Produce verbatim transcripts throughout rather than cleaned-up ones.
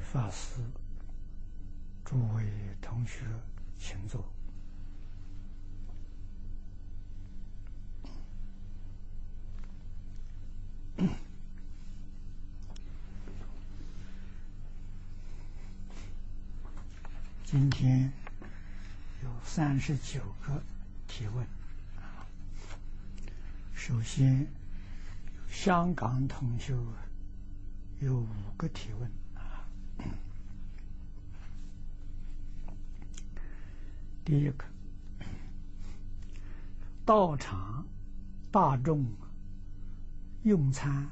法师，诸位同学，请坐。今天有三十九个提问。首先，香港同修有五个提问啊。第一个，道场大众用餐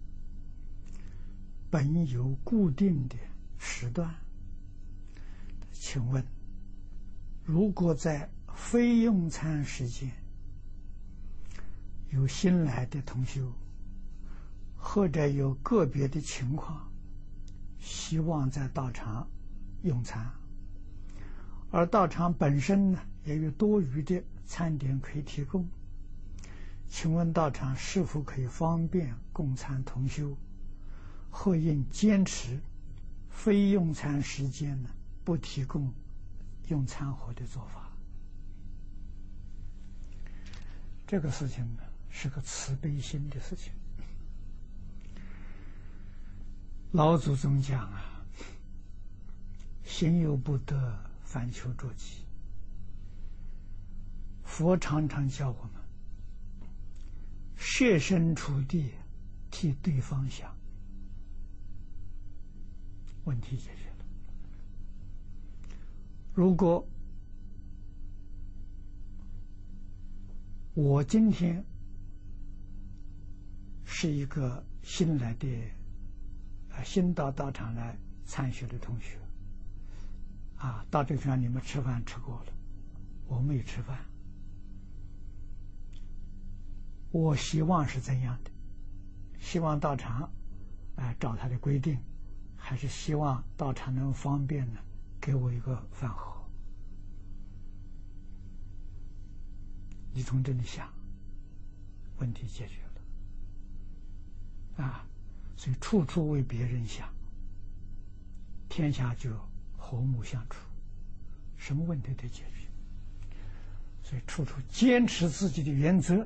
本有固定的时段，请问，如果在非用餐时间有新来的同修，或者有个别的情况希望在道场用餐，而道场本身呢也有多余的餐点可以提供，请问道场是否可以方便供餐同修，或应坚持非用餐时间呢不提供用餐盒的做法？这个事情呢是个慈悲心的事情。老祖宗讲啊，行有不得，反求诸己。佛常常教我们设身处地替对方想，问题解决了。如果我今天是一个新来的啊，新到道场来参学的同学啊，到这个地方你们吃饭吃过了，我没吃饭，我希望是怎样的？希望道场啊照他的规定，还是希望道场能方便呢给我一个饭盒？你从这里想，问题解决了啊！所以处处为别人想，天下就和睦相处，什么问题都解决。所以处处坚持自己的原则，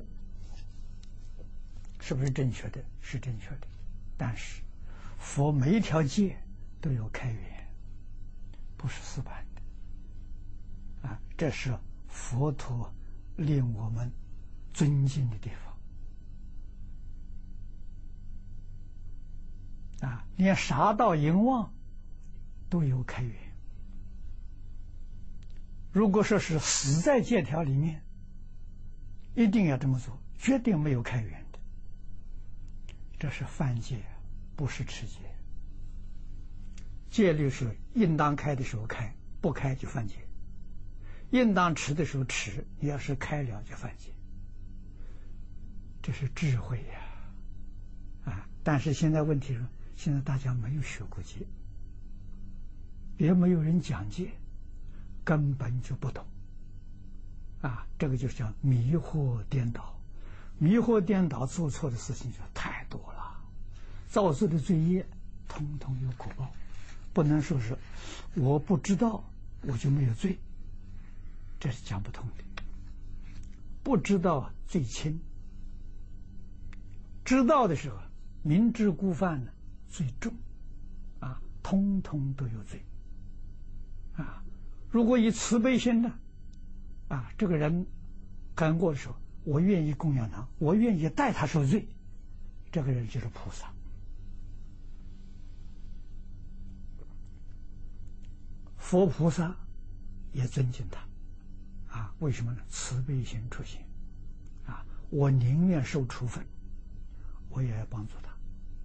是不是正确的？是正确的。但是佛每一条戒都有开源，不是死板的啊！这是佛陀令我们尊敬的地方。啊，连杀盗淫妄都有开源。如果说是死在戒条里面，一定要这么做，绝对没有开源的。这是犯戒，不是持戒。戒律是应当开的时候开，不开就犯戒；应当持的时候持，你要是开了就犯戒。这是智慧呀！啊，但是现在问题是，现在大家没有学过戒，也没有人讲戒，根本就不懂啊！这个就是叫迷惑颠倒，迷惑颠倒做错的事情就太多了，造作的罪业通通有果报，不能说是我不知道我就没有罪，这是讲不通的。不知道罪轻，知道的时候明知故犯呢最重啊，通通都有罪啊！如果以慈悲心呢，啊，这个人赶过的时候，我愿意供养他，我愿意代他受罪，这个人就是菩萨。佛菩萨也尊敬他啊，为什么呢？慈悲心出现啊，我宁愿受处分，我也要帮助他。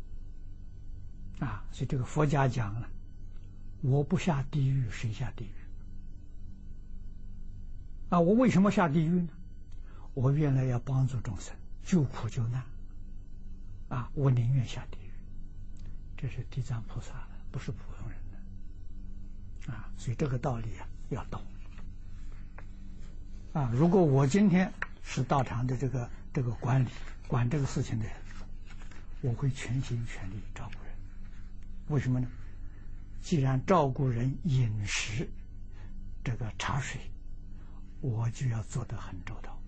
啊，所以这个佛家讲了，我不下地狱，谁下地狱？啊，我为什么下地狱呢？我原来要帮助众生，救苦救难。啊，我宁愿下地狱。这是地藏菩萨的，不是普通人的。啊，所以这个道理啊要懂。啊，如果我今天是道场的这个这个管理管这个事情的人，我会全心全力照顾人。为什么呢？ 既然照顾人饮食，这个茶水，我就要做得很周到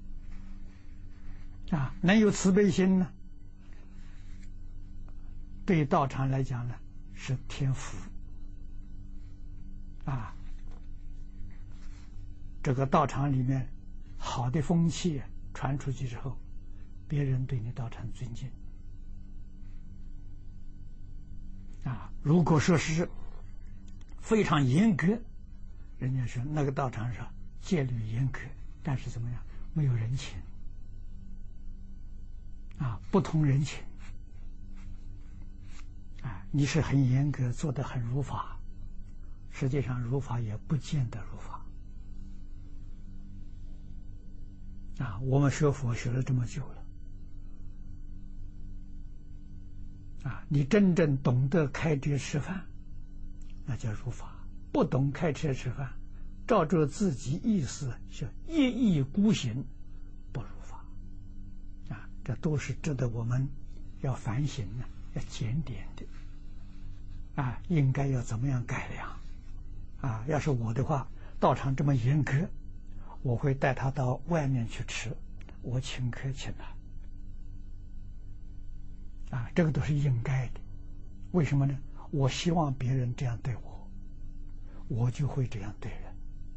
啊！能有慈悲心呢，对道场来讲呢是天福啊！这个道场里面好的风气传出去之后，别人对你道场尊敬啊！如果说是非常严格，人家说那个道场上戒律严格，但是怎么样，没有人情啊，不通人情啊！你是很严格，做得很如法，实际上如法也不见得如法啊！我们学佛学了这么久了啊，你真正懂得开车吃饭，那叫如法；不懂开车吃饭，照着自己意思是一意孤行，不如法啊！这都是值得我们要反省的，要检点的啊！应该要怎么样改良啊？要是我的话，道场这么严格，我会带他到外面去吃，我请客请他啊！这个都是应该的。为什么呢？我希望别人这样对我，我就会这样对人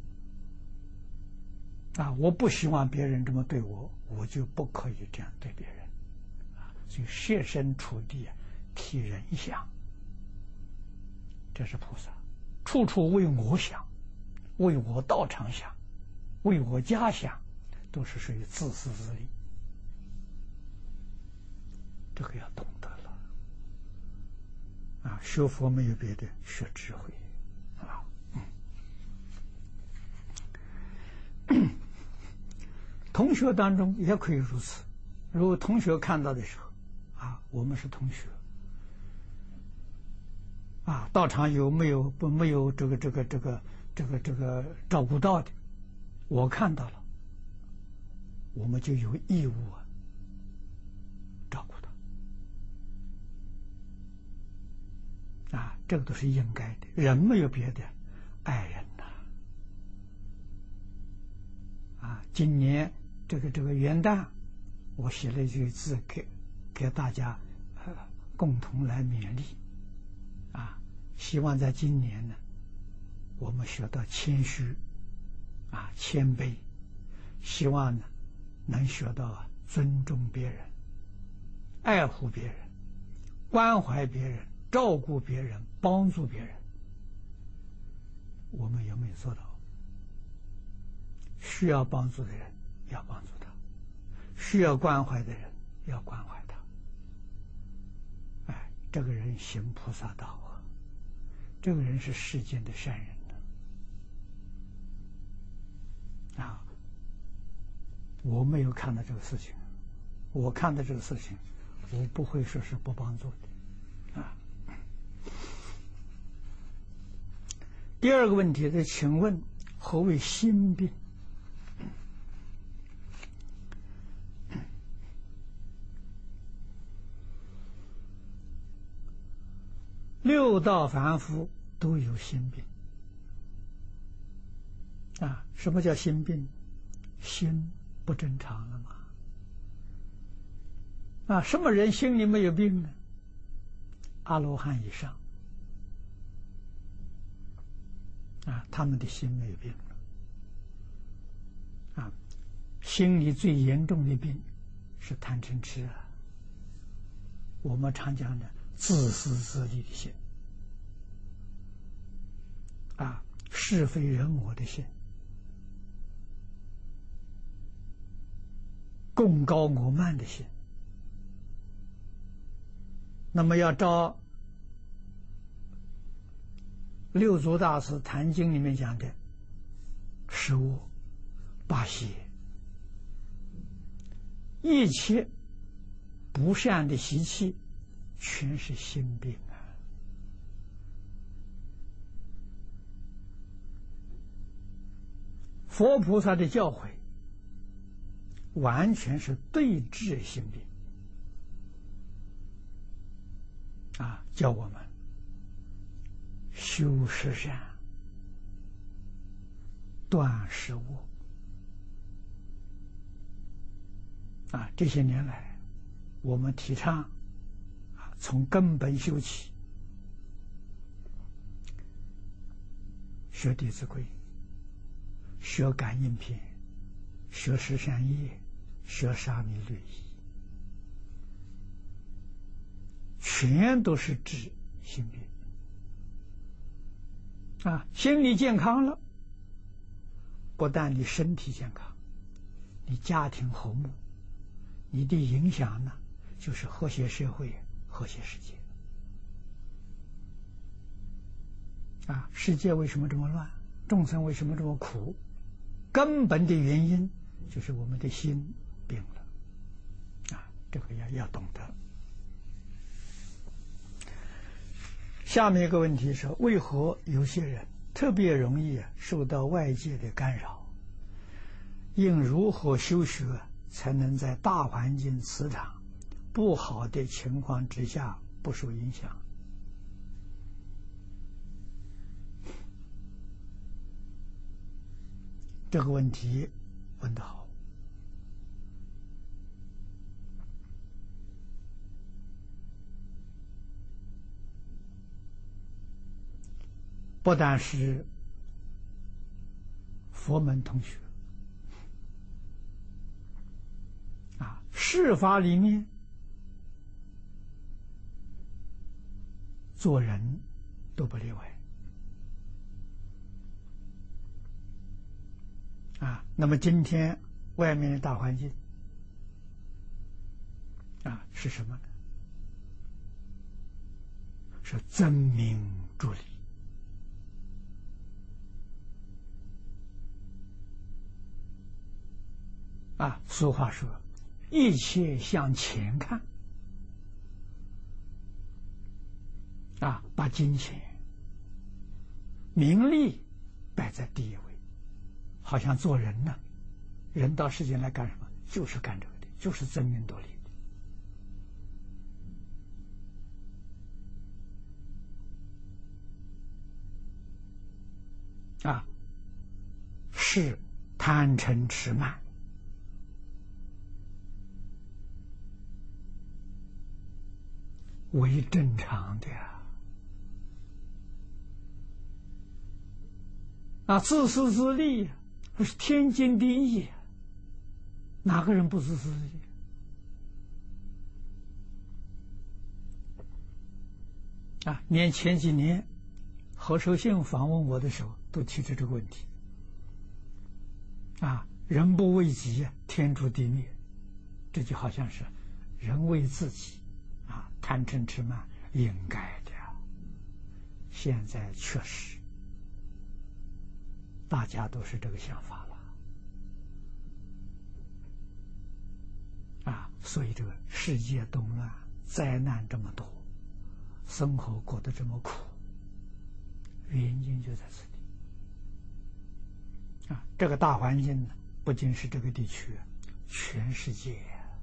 啊！我不希望别人这么对我，我就不可以这样对别人啊！所以设身处地替人想，这是菩萨，处处为我想，为我道场想，为我家想，都是属于自私自利。这个要懂得了啊！学佛没有别的，学智慧啊。嗯，同学当中也可以如此。如果同学看到的时候啊，我们是同学啊，道场有没有不没有这个这个这个这个这个照顾到的，我看到了，我们就有义务啊照顾他啊，这个都是应该的。人没有别的，爱人呐啊！今年这个这个元旦，我写了一句字给给大家呃共同来勉励啊，希望在今年呢，我们学到谦虚啊，谦卑，希望呢能学到尊重别人、爱护别人、关怀别人、照顾别人、帮助别人。我们有没有做到？需要帮助的人要帮助他，需要关怀的人要关怀他。哎，这个人行菩萨道啊，这个人是世间的善人呢啊！我没有看到这个事情，我看到这个事情，我不会说是不帮助的啊。第二个问题是，请问何谓心病？六道凡夫都有心病啊！什么叫心病？心不正常了嘛？啊，什么人心里没有病呢？阿罗汉以上啊，他们的心没有病啊。心里最严重的病是贪嗔痴啊，我们常讲的自私自利的心啊，是非人我的心，贡高我慢的心。那么要照六祖大师《坛经》里面讲的十恶八邪，一切不善的习气全是心病啊！佛菩萨的教诲完全是对治心病啊，教我们修十善，断十恶。啊，这些年来，我们提倡啊，从根本修起，学《弟子规》，学感应篇，学十善业，学沙弥律仪，全都是治心病。啊，心理健康了，不但你身体健康，你家庭和睦，你的影响呢，就是和谐社会、和谐世界。啊，世界为什么这么乱？众生为什么这么苦？根本的原因就是我们的心病了。啊，这个要要懂得。下面一个问题是：为何有些人特别容易受到外界的干扰？应如何修学，才能在大环境磁场不好的情况之下不受影响？这个问题问得好。不但是佛门同学啊，世法里面做人都不例外啊。那么今天外面的大环境啊是什么呢？是争名逐利。啊，俗话说，一切向前看。啊，把金钱、名利摆在第一位，好像做人呢，人到世间来干什么？就是干这个的，就是争名夺利的。啊，是贪嗔痴慢。为正常的呀。啊，自私自利不是天经地义，哪个人不自私自利？啊，连前几年何寿信访问我的时候，都提出这个问题。啊，人不为己，天诛地灭，这就好像是人为自己。啊，贪嗔痴慢应该的，现在确实大家都是这个想法了。啊，所以这个世界动乱，灾难这么多，生活过得这么苦，原因就在这里。啊，这个大环境呢，不仅是这个地区，全世界。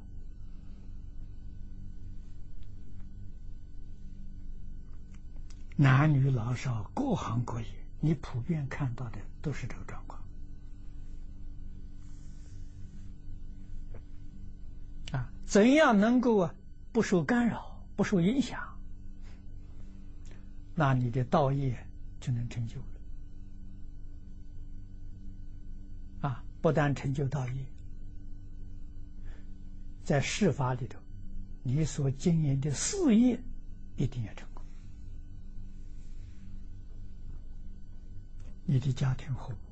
男女老少各行各业，你普遍看到的都是这个状况。啊，怎样能够啊不受干扰、不受影响？那你的道业就能成就了。啊，不但成就道业，在世法里头，你所经营的事业一定要成功。你的家庭和睦，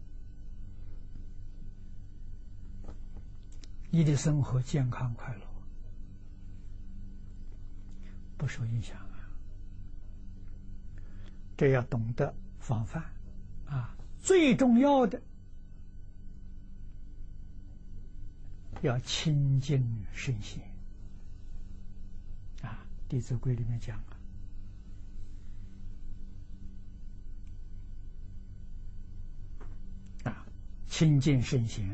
你的生活健康快乐，不受影响啊。这要懂得防范啊。最重要的要清净圣贤啊，《弟子规》里面讲了。清净圣贤，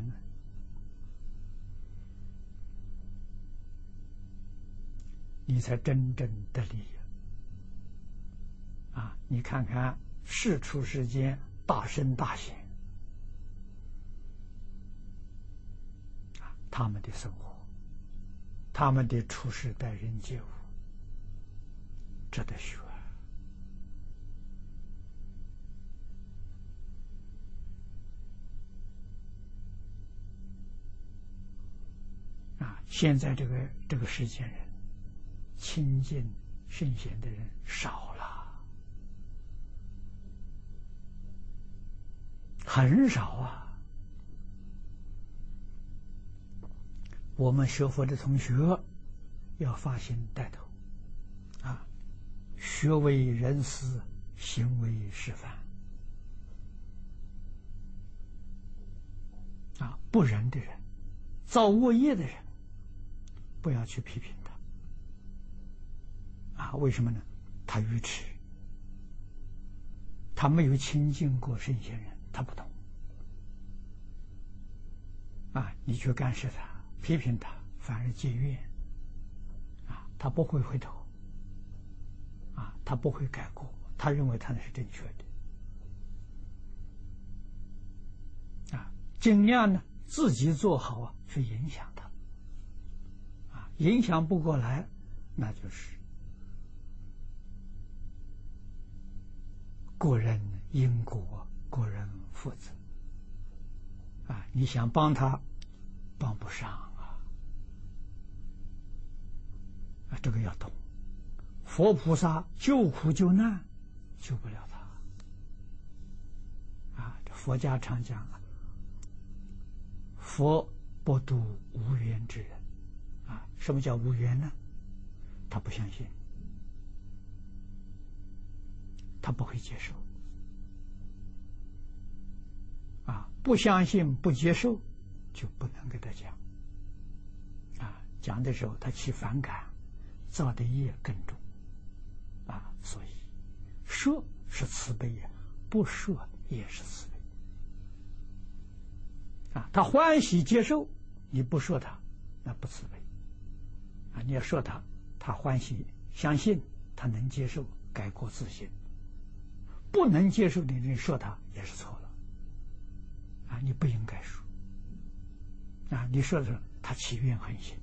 你才真正得利。 啊，你看看世出世间大圣大贤啊，他们的生活，他们的处事待人接物，值得学。啊，现在这个这个世间人，亲近圣贤的人少了，很少啊。我们学佛的同学要发心带头啊，学为人师，行为示范啊，不仁的人，造恶业的人，不要去批评他啊！为什么呢？他愚痴，他没有亲近过圣贤人，他不懂啊！你去干涉他，批评他，反而结怨啊！他不会回头啊，他不会改过，他认为他那是正确的啊！尽量呢，自己做好啊，去影响他啊！影响不过来，那就是个人因果，个人负责啊！你想帮他，帮不上啊！啊，这个要懂。佛菩萨救苦救难，救不了他啊！这佛家常讲啊，佛不度无缘之人啊！什么叫无缘呢？他不相信，他不会接受啊！不相信不接受，就不能给他讲啊！讲的时候他起反感，造的业更重啊！所以说是慈悲呀，不说也是慈悲啊！他欢喜接受，你不说他，那不慈悲啊！你要说他，他欢喜相信，他能接受，改过自新。不能接受的人说他也是错了啊！你不应该说啊！你说的时候他起怨恨心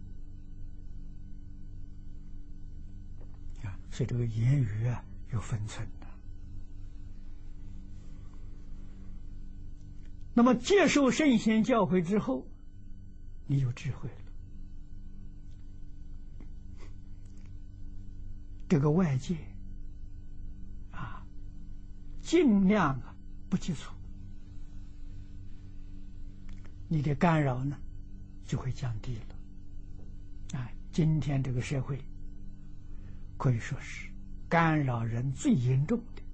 啊！所以这个言语啊有分寸的。那么接受圣贤教诲之后，你有智慧了，这个外界啊，尽量啊不接触，你的干扰呢就会降低了。啊，今天这个社会可以说是干扰人最严重的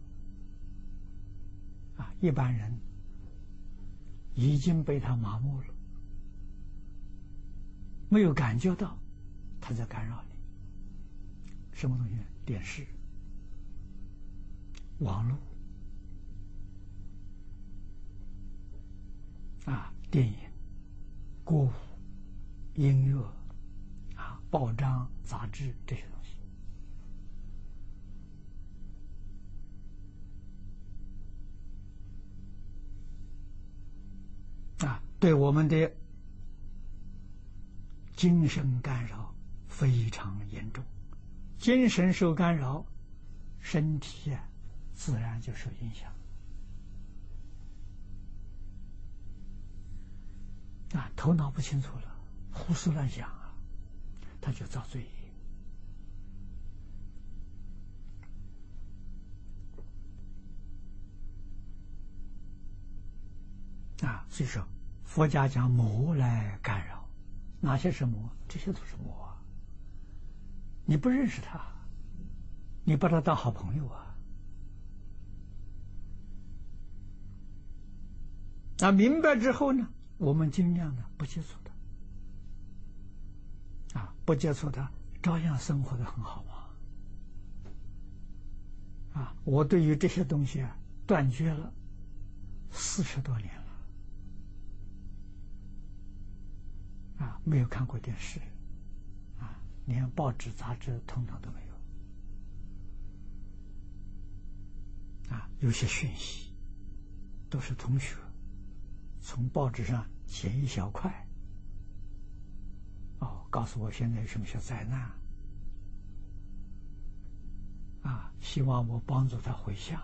啊，一般人已经被他麻木了，没有感觉到他在干扰你。什么东西呢？电视、网络啊，电影、歌舞、音乐啊，报章、杂志这些东西啊，对我们的精神干扰非常严重。精神受干扰，身体啊自然就受影响啊，头脑不清楚了，胡思乱想啊，他就造罪业啊。所以说佛家讲魔来干扰，哪些是魔？这些都是魔啊。你不认识他，你把他当好朋友啊。那明白之后呢，我们尽量呢不接触他啊，不接触他，照样生活的很好嘛。啊，我对于这些东西啊断绝了四十多年了啊，没有看过电视啊，连报纸杂志通通都没有啊，有些讯息都是同学从报纸上剪一小块，哦，告诉我现在有什么小灾难，啊，希望我帮助他回向。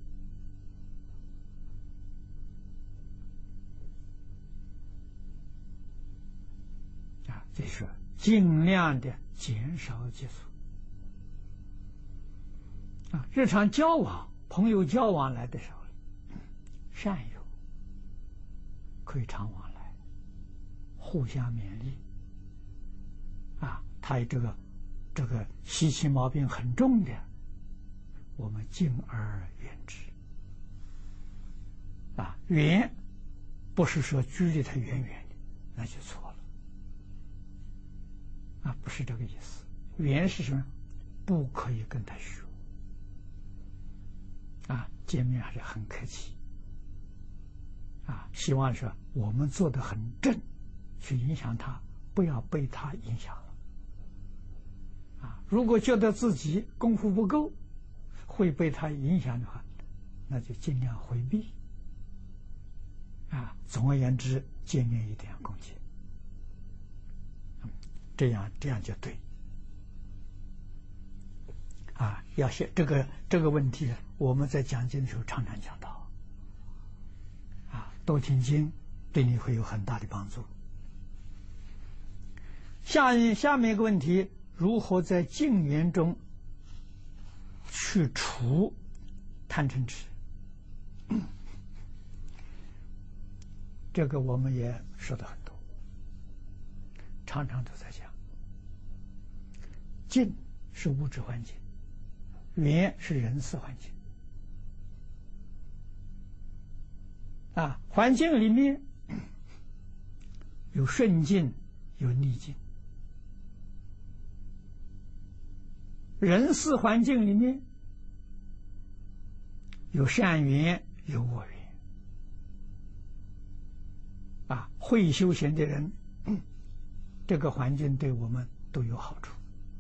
啊，这是尽量的减少接触。啊，日常交往，朋友交往来的时候，善友可以常往来，互相勉励。啊，他这个这个习气毛病很重的，我们敬而远之。啊，远不是说距离他远远的，那就错了。啊，不是这个意思。远是什么？不可以跟他学。啊，见面还是很客气。啊，希望说我们做得很正，去影响他，不要被他影响了。啊，如果觉得自己功夫不够，会被他影响的话，那就尽量回避。啊，总而言之，见面一定要恭敬。这样这样就对。啊，要写这个这个问题，我们在讲经的时候常常讲到。啊，多听经对你会有很大的帮助。下下面一个问题，如何在静缘中去除贪嗔痴？这个我们也说的很多，常常都在讲。静是物质环境，缘是人事环境。啊，环境里面有顺境，有逆境；人事环境里面有善缘，有恶缘。啊，会修行的人，这个环境对我们都有好处。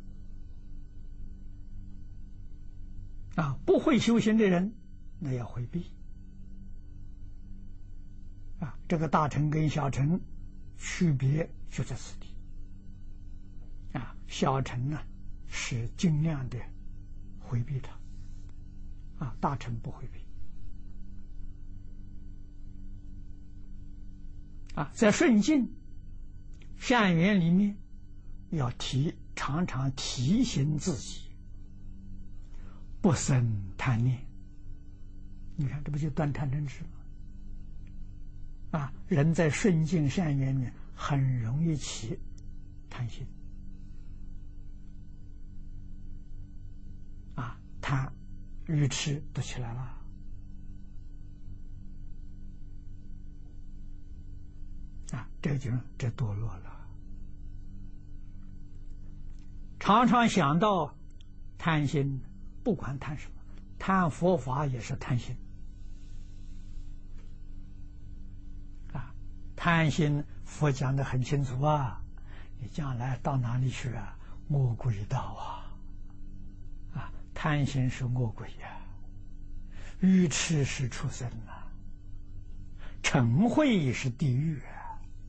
啊，不会修行的人，那要回避。啊，这个大乘跟小乘区别就在此地。啊，小乘呢是尽量的回避它，啊，大乘不回避。啊，在顺境、善缘里面，要提常常提醒自己，不生贪念。你看，这不就断贪嗔痴吗？啊，人在顺境善缘里面很容易起贪心。啊，贪、愚痴都起来了。啊，这就这堕落了。常常想到贪心，不管贪什么，贪佛法也是贪心。啊，贪心佛讲得很清楚啊，你将来到哪里去啊？恶鬼道啊！啊，贪心是恶鬼呀、啊，愚痴是畜生啊，嗔恚是地狱啊。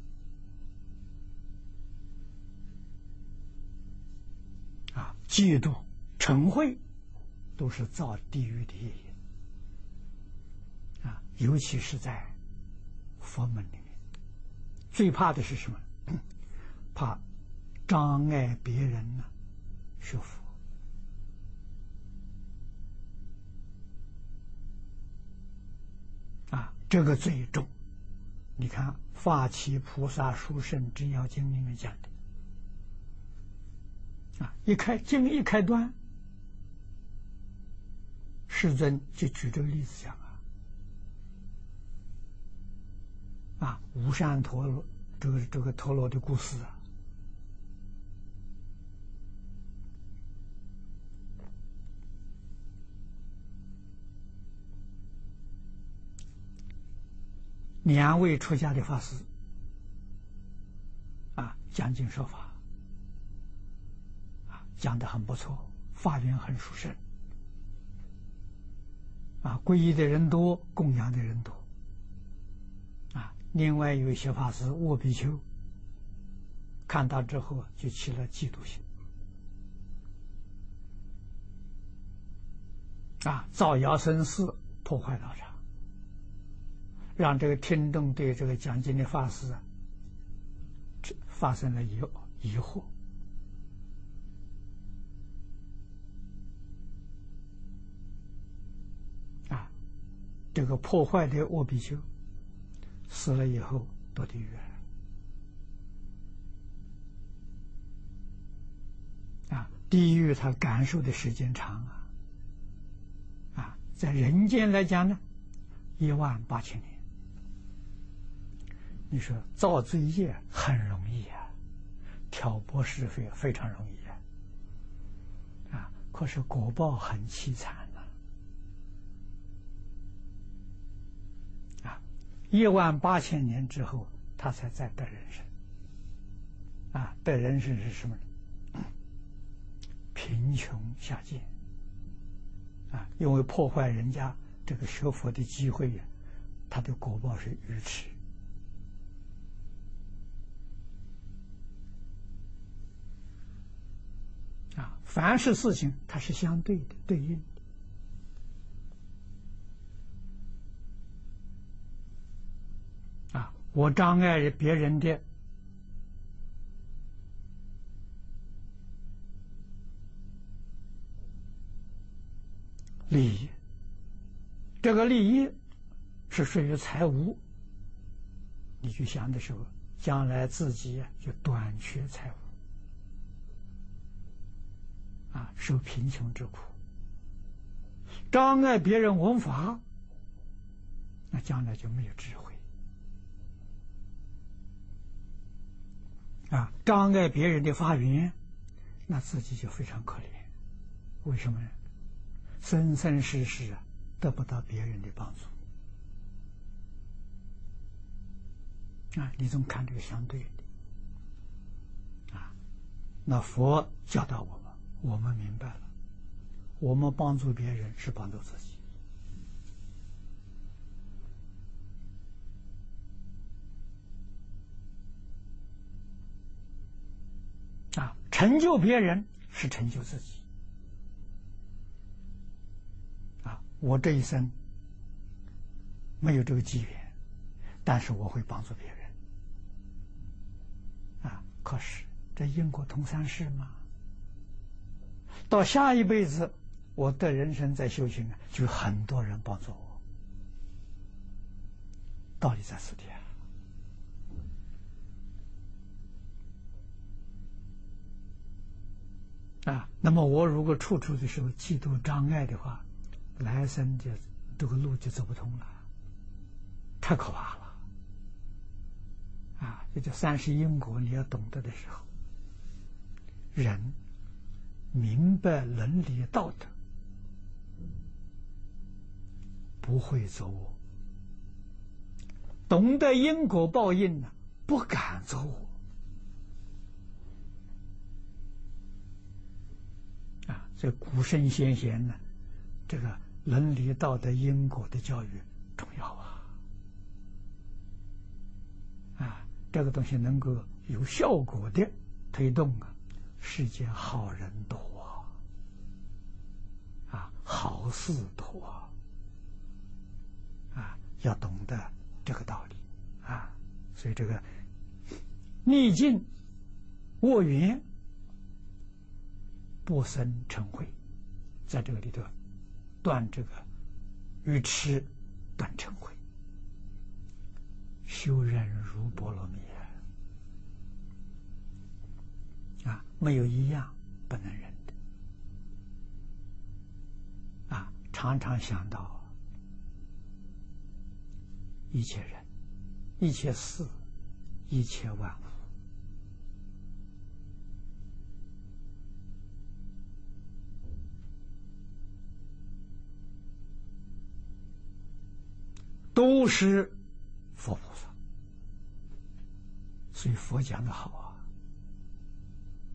啊，嫉妒、嗔恚都是造地狱的业因。啊，尤其是在佛门里面，最怕的是什么？怕障碍别人呢学佛。啊，这个最重。你看《发起菩萨殊胜之要经》里面讲的。啊，一开经一开端，世尊就举这个例子讲啊，啊，无善陀罗这个这个陀罗的故事啊，两位出家的法师啊，讲经说法。讲得很不错，法缘很殊胜。 啊，皈依的人多，供养的人多。啊，另外有一些法师卧比丘，看到之后就起了嫉妒心，啊，造谣生事，破坏道场，让这个听众对这个讲经的法师啊，发生了疑疑惑。啊，这个破坏的卧比丘死了以后堕地狱了。啊，地狱他感受的时间长啊。啊，在人间来讲呢，一万八千年。你说造罪业很容易啊，挑拨是非非常容易啊。啊，可是果报很凄惨呐。啊，一万八千年之后，他才再得人生。啊，得人生是什么呢？贫穷下贱。啊，因为破坏人家这个学佛的机会呀，他的果报是愚痴。啊，凡是事情它是相对的、对应的。啊，我障碍别人的利益，这个利益是属于财物，你去想的时候，将来自己就短缺财物，啊，受贫穷之苦。障碍别人闻法，那将来就没有智慧。啊，障碍别人的发源，那自己就非常可怜。为什么呢？生生世世啊，得不到别人的帮助。啊，你总看这个相对的。啊，那佛教导我们，我们明白了，我们帮助别人是帮助自己。啊，成就别人是成就自己。啊，我这一生没有这个机缘，但是我会帮助别人。啊，可是这因果同三世嘛，到下一辈子我的人生在修行啊，就很多人帮助我，道理在此地啊。啊，那么我如果处处的时候嫉妒障碍的话，来生就这个路就走不通了，太可怕了。啊，这叫三世因果，你要懂得的时候，人明白伦理道德，不会走我；懂得因果报应呢，不敢走我。啊，所以古圣先贤呢，这个伦理道德因果的教育重要啊！啊，这个东西能够有效果的推动啊，世间好人多啊，啊，好事多啊，啊，要懂得这个道理啊，所以这个逆境卧缘，不生嗔恚，在这个里头断这个愚痴，断嗔恚，修忍如波罗蜜啊，没有一样不能忍的啊！常常想到一切人、一切事、一切万物，都是佛菩萨，所以佛讲的好啊，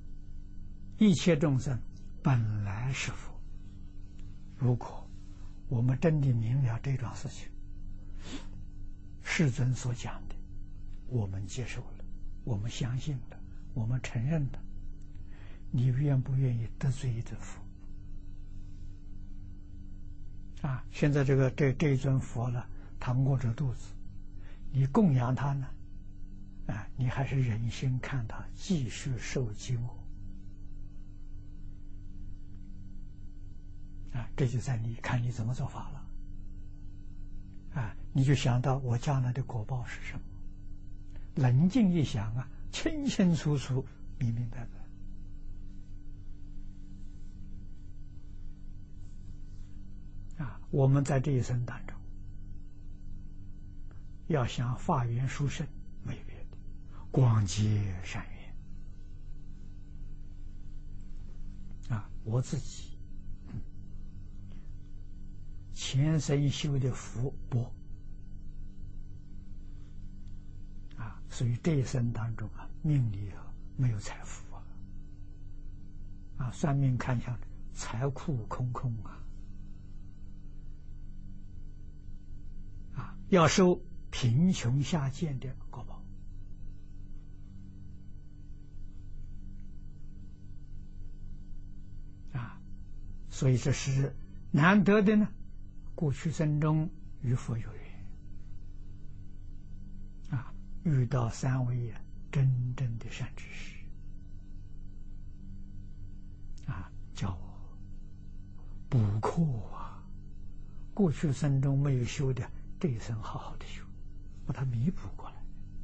一切众生本来是佛，如果我们真的明了这桩事情，世尊所讲的，我们接受了，我们相信了，我们承认了，你愿不愿意得罪一尊佛？啊，现在这个这这一尊佛呢，他饿着肚子，你供养他呢，啊，你还是忍心看他继续受饥饿？啊，这就在你看你怎么做法了。啊，你就想到我将来的果报是什么？冷静一想啊，清清楚楚、明明白白。啊，我们在这一生当中，要想法缘殊胜，没有别的，广结善缘。啊，我自己。前生修的福薄啊，所以这一生当中啊，命里啊没有财富啊，啊，算命看向财库空空啊，啊，要受贫穷下贱的果报啊，所以这是难得的呢。过去生中与佛有缘啊，遇到三位啊真正的善知识啊，叫我补课啊，过去生中没有修的，这一生好好的修，把它弥补过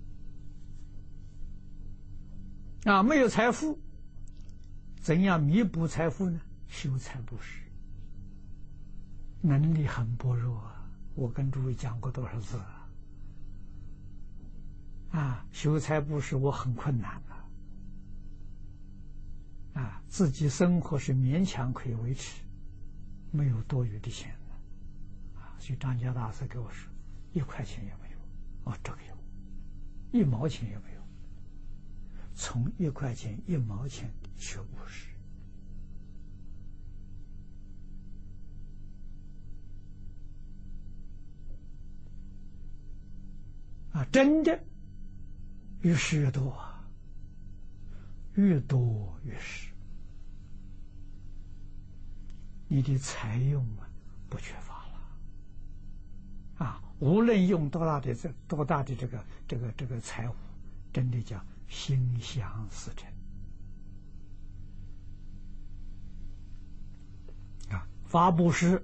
来啊。没有财富，怎样弥补财富呢？修财布施。能力很薄弱啊！我跟诸位讲过多少次啊？啊，修财布施我很困难了，啊，自己生活是勉强可以维持，没有多余的钱了，啊，所以张家大师给我说，一块钱也没有，哦，这个有，一毛钱也没有，从一块钱、一毛钱学布施。啊，真的越施越多啊，越多越施，你的财用啊不缺乏了啊！无论用多大的这多大的这个这个这个财物，真的叫心想事成啊！发布施，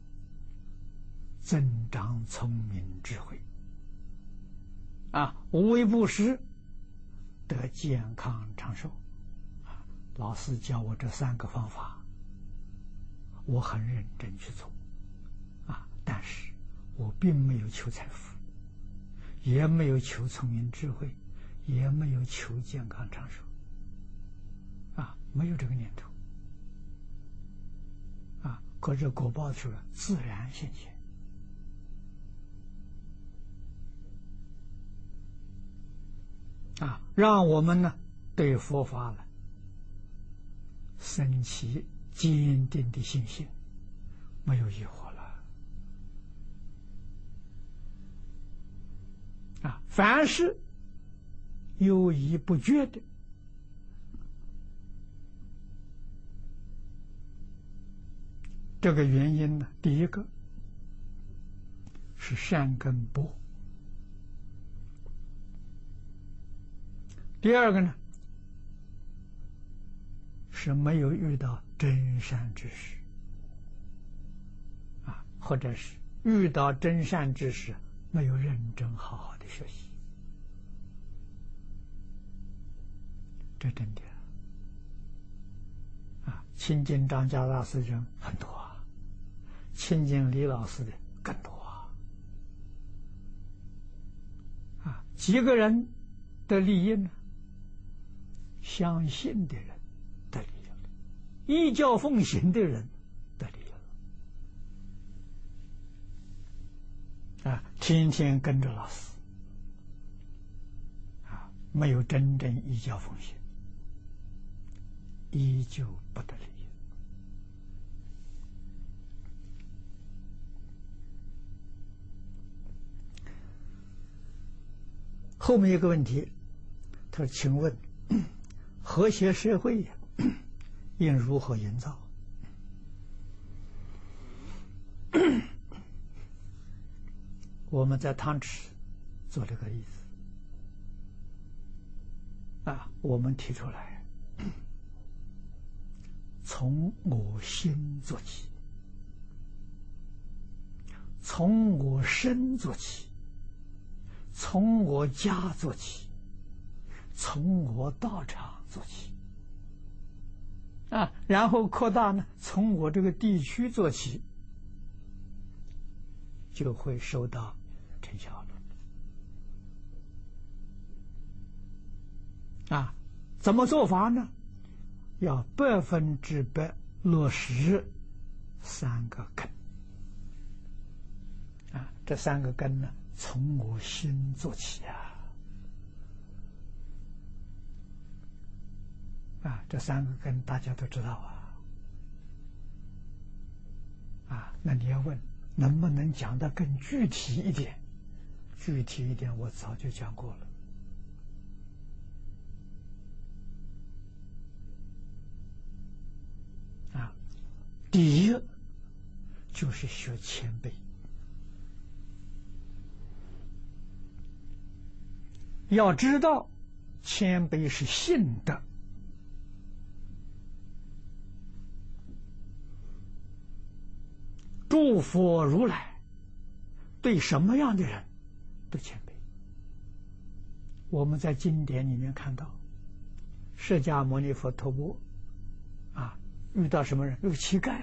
增长聪明智慧。啊，无为布施得健康长寿。啊，老师教我这三个方法，我很认真去做。啊，但是我并没有求财富，也没有求聪明智慧，也没有求健康长寿。啊，没有这个念头。啊，可是果报出来自然现前。啊，让我们呢对佛法呢升起坚定的信心，没有疑惑了。啊，凡是犹疑不决的，这个原因呢，第一个是善根薄。第二个呢，是没有遇到真善知识，啊，或者是遇到真善知识，没有认真好好的学习，这真的啊！亲近张家大师人很多啊，亲近李老师的更多啊，啊，几个人的利益呢？相信的人得利益了，依教奉行的人得利益了。啊，天天跟着老师，啊，没有真正依教奉行，依旧不得利益。 后面一个问题，他说：“请问，和谐社会应如何营造？”我们在汤池做了个例子啊，我们提出来，从我心做起，从我身做起，从我家做起，从我道场做起啊，然后扩大呢，从我这个地区做起，就会收到成效了啊。怎么做法呢？要百分之百落实三个根啊，这三个根呢，从我心做起啊。啊，这三个根大家都知道啊。啊，那你要问能不能讲得更具体一点？具体一点，我早就讲过了。啊，第一就是学谦卑，要知道谦卑是信德。诸佛如来对什么样的人都谦卑。我们在经典里面看到，释迦牟尼佛托钵啊，遇到什么人？有乞丐，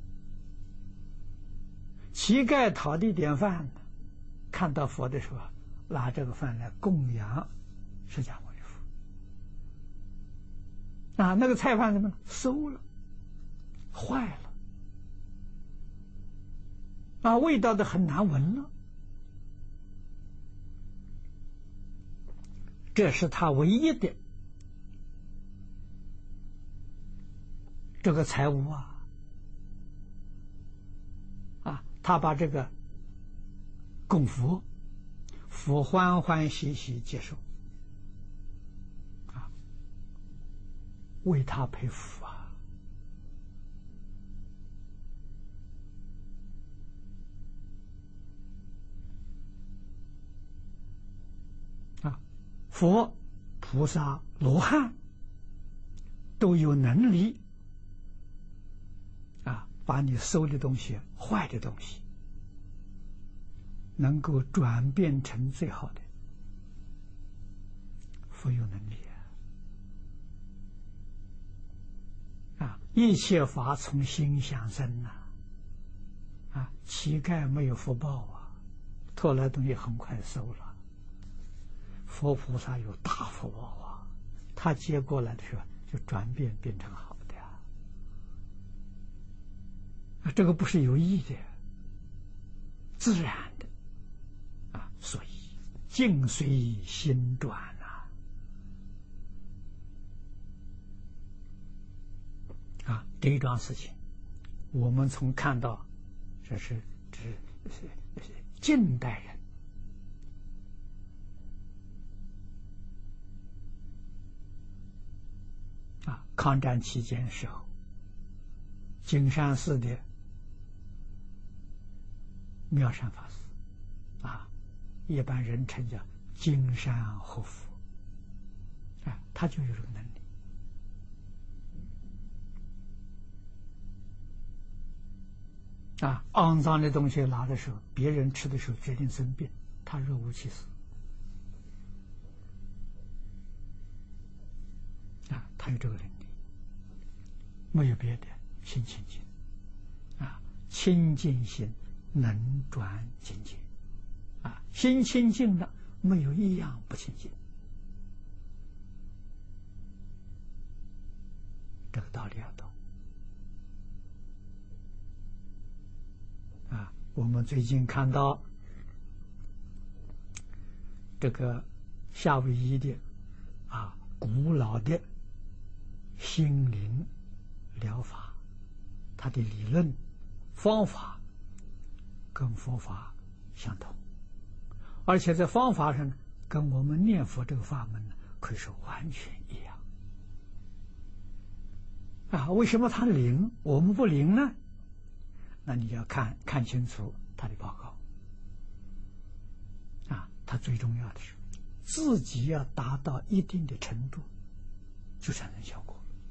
乞丐讨地点饭，看到佛的时候，拿这个饭来供养释迦牟尼佛。啊，那个菜饭怎么馊了，坏了。啊，味道的很难闻了，这是他唯一的这个财物啊！啊，他把这个供佛，佛欢欢喜喜接受，啊，为他佩服啊！佛、菩萨、罗汉都有能力啊，把你馊的东西、坏的东西，能够转变成最好的。佛有能力啊！啊，一切法从心想生呐！啊，乞丐没有福报啊，偷来东西很快收了。佛菩萨有大福报啊，他接过来的时候就转变变成好的呀。啊，这个不是有意的，自然的啊，所以境随心转啊。啊，这一桩事情，我们从看到，这是这是是近代人。啊，抗战期间时候，金山寺的妙善法师，啊，一般人称叫金山活佛，啊，他就有这个能力。啊，肮脏的东西拿的时候，别人吃的时候决定生病，他若无其事。啊，他有这个能力，没有别的，心清净，啊，清净心能转境界，啊，心清净了，没有一样不清净，这个道理要懂。啊，我们最近看到这个夏威夷的啊古老的心灵疗法，它的理论方法跟佛法相同，而且在方法上跟我们念佛这个法门呢，可以说完全一样。啊，为什么他灵，我们不灵呢？那你要看看清楚他的报告。啊，他最重要的是自己要达到一定的程度，就产生效果。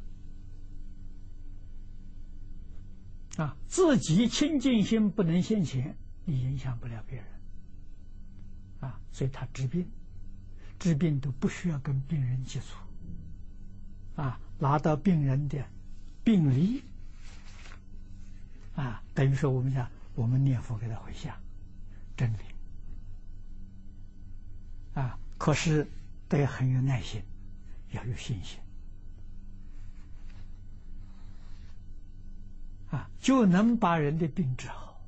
啊，自己清净心不能现前，你影响不了别人。啊，所以他治病，治病都不需要跟病人接触。啊，拿到病人的病历，啊，等于说我们讲，我们念佛给他回向，真灵。啊，可是得很有耐心，要有信心。啊，就能把人的病治好。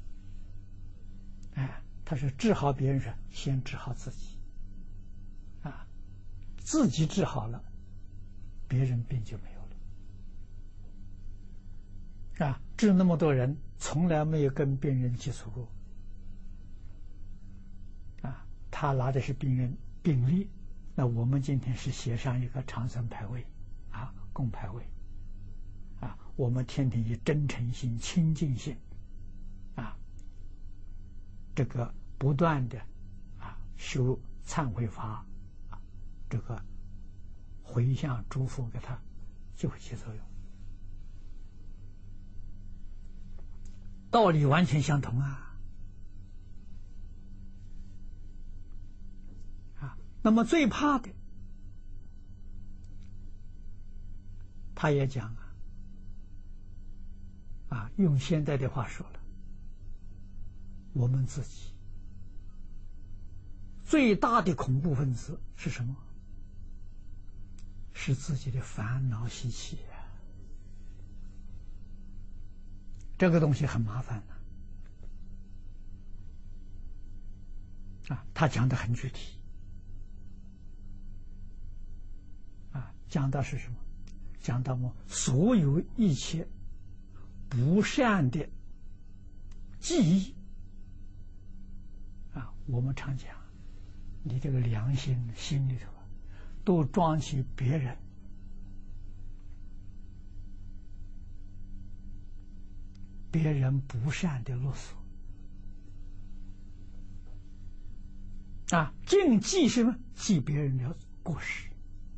哎，他是治好别人时，先治好自己。啊，自己治好了，别人病就没有了。啊，治那么多人，从来没有跟病人接触过。啊，他拿的是病人病历，那我们今天是写上一个长生牌位，啊，供牌位。啊，我们天天以真诚心、清净心，啊，这个不断的啊修忏悔法，啊，这个回向祝福给他，就会起作用。道理完全相同啊！啊，那么最怕的，他也讲啊。啊，用现在的话说了，我们自己最大的恐怖分子是什么？是自己的烦恼习气啊！这个东西很麻烦的。啊，他讲的很具体。啊，讲的是什么？讲到我所有一切不善的记忆啊，我们常讲，你这个良心心里头啊，都装起别人别人不善的勒索啊，净记什么？记别人的过失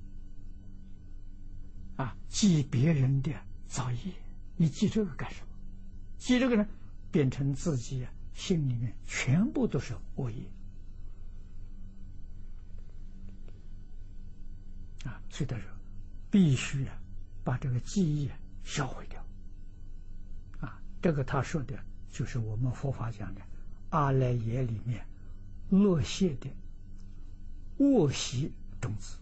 啊，记别人的造业。你记这个干什么？记这个呢，变成自己啊心里面全部都是恶业啊，所以他说必须啊把这个记忆啊销毁掉啊。这个他说的就是我们佛法讲的阿赖耶里面落谢的恶习种子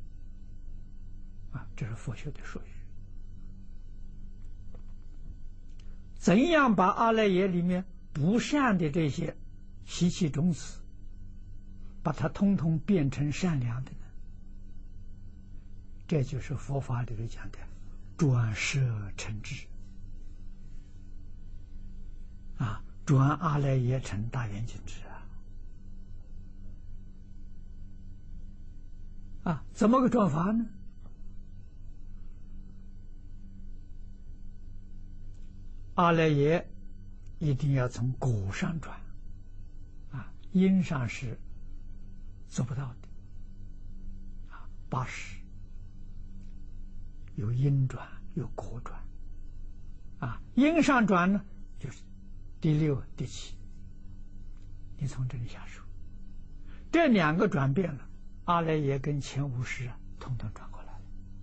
啊，这是佛学的术语。怎样把阿赖耶里面不善的这些习气种子，把它通通变成善良的呢？这就是佛法里头讲的转摄成智啊，转阿赖耶成大圆镜智啊！啊，怎么个转法呢？阿赖耶一定要从果上转，啊，因上是做不到的，啊，八识有因转有果转，啊，因上转呢就是第六第七，你从这里下手，这两个转变了，阿赖耶跟前五识啊，统统转过来。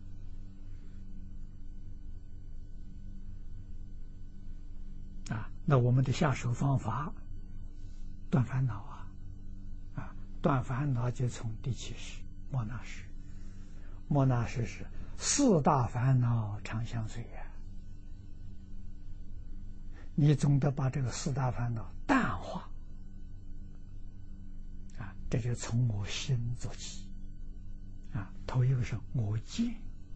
啊，那我们的下手方法，断烦恼啊，啊，断烦恼就从第七识莫那识，莫那识是四大烦恼常相随呀、啊。你总得把这个四大烦恼淡化，啊，这就从我心做起，啊，头一个是我见，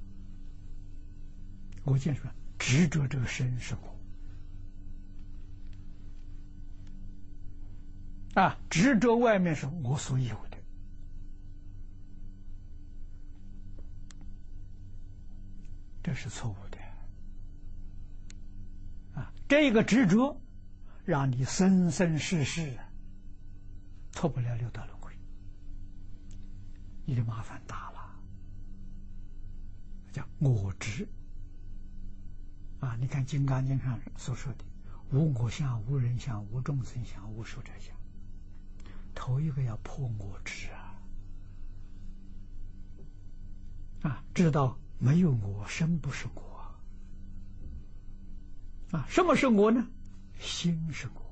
我见什么？执着这个身是我。啊，执着外面是我所有的， 这是错误的啊！这个执着让你生生世世脱不了六道轮回，你的麻烦大了，叫我执啊！你看《金刚经》上所说的“无我相、无人相、无众生相、无寿者相”，头一个要破我执啊！啊，知道没有我，身不是我啊！什么是我呢？心是我。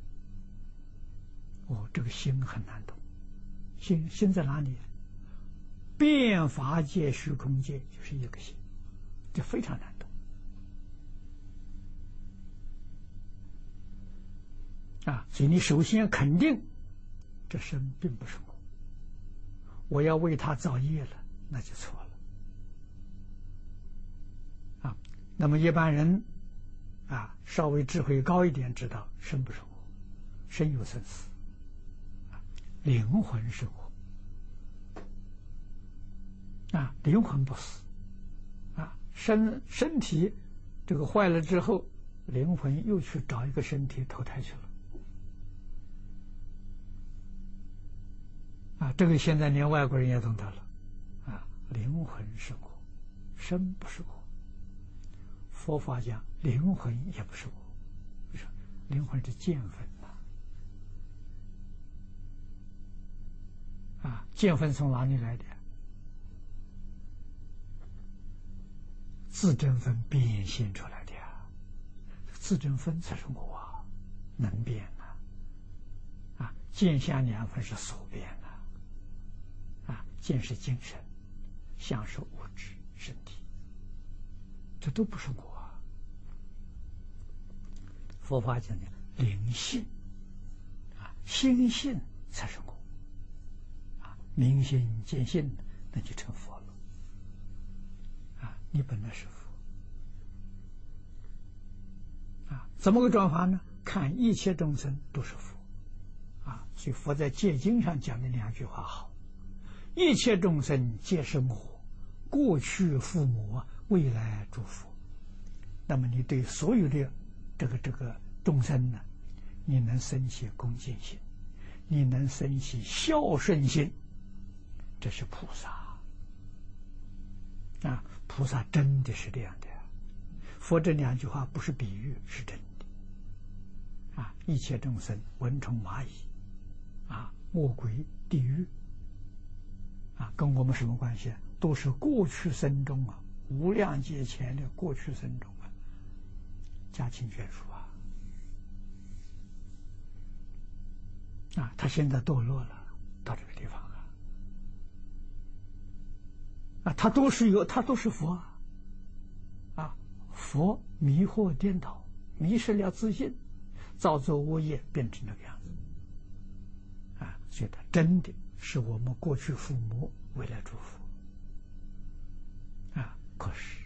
哦，这个心很难懂，心心在哪里？变法界、虚空界就是一个心，这非常难懂啊！所以你首先肯定这身并不是我，我要为他造业了，那就错了。那么一般人啊，稍微智慧高一点，知道身不是我，身有生死，灵魂是我啊，灵魂不死啊，身身体这个坏了之后，灵魂又去找一个身体投胎去了啊，这个现在连外国人也懂得了啊，灵魂是我，身不是我。佛法讲灵魂也不是我，为什么？灵魂是见分呐，啊，见分从哪里来的？自证分变现出来的呀，自证分才是我啊，能变呐，啊，见相两分是所变呐，啊，见是精神，相是物质身体，这都不是我。佛法讲的灵性啊，心性才是我啊，明心见性，那就成佛了啊！你本来是佛啊，怎么个转法呢？看一切众生都是佛啊，所以佛在戒经上讲的两句话好：一切众生皆是我，过去父母，未来诸佛。那么你对所有的这个这个众生呢，你能生起恭敬心，你能生起孝顺心，这是菩萨啊！菩萨真的是这样的。佛这两句话不是比喻，是真的啊！一切众生，蚊虫蚂蚁啊，魔鬼地狱啊，跟我们什么关系？都是过去生中啊，无量劫前的过去生中啊，家亲眷属啊，啊，他现在堕落了，到这个地方啊，啊，他都是有，他都是佛啊，啊，佛迷惑颠倒，迷失了自信，造作恶业，变成那个样子，啊，所以他真的是我们过去父母，未来诸佛，啊，可是。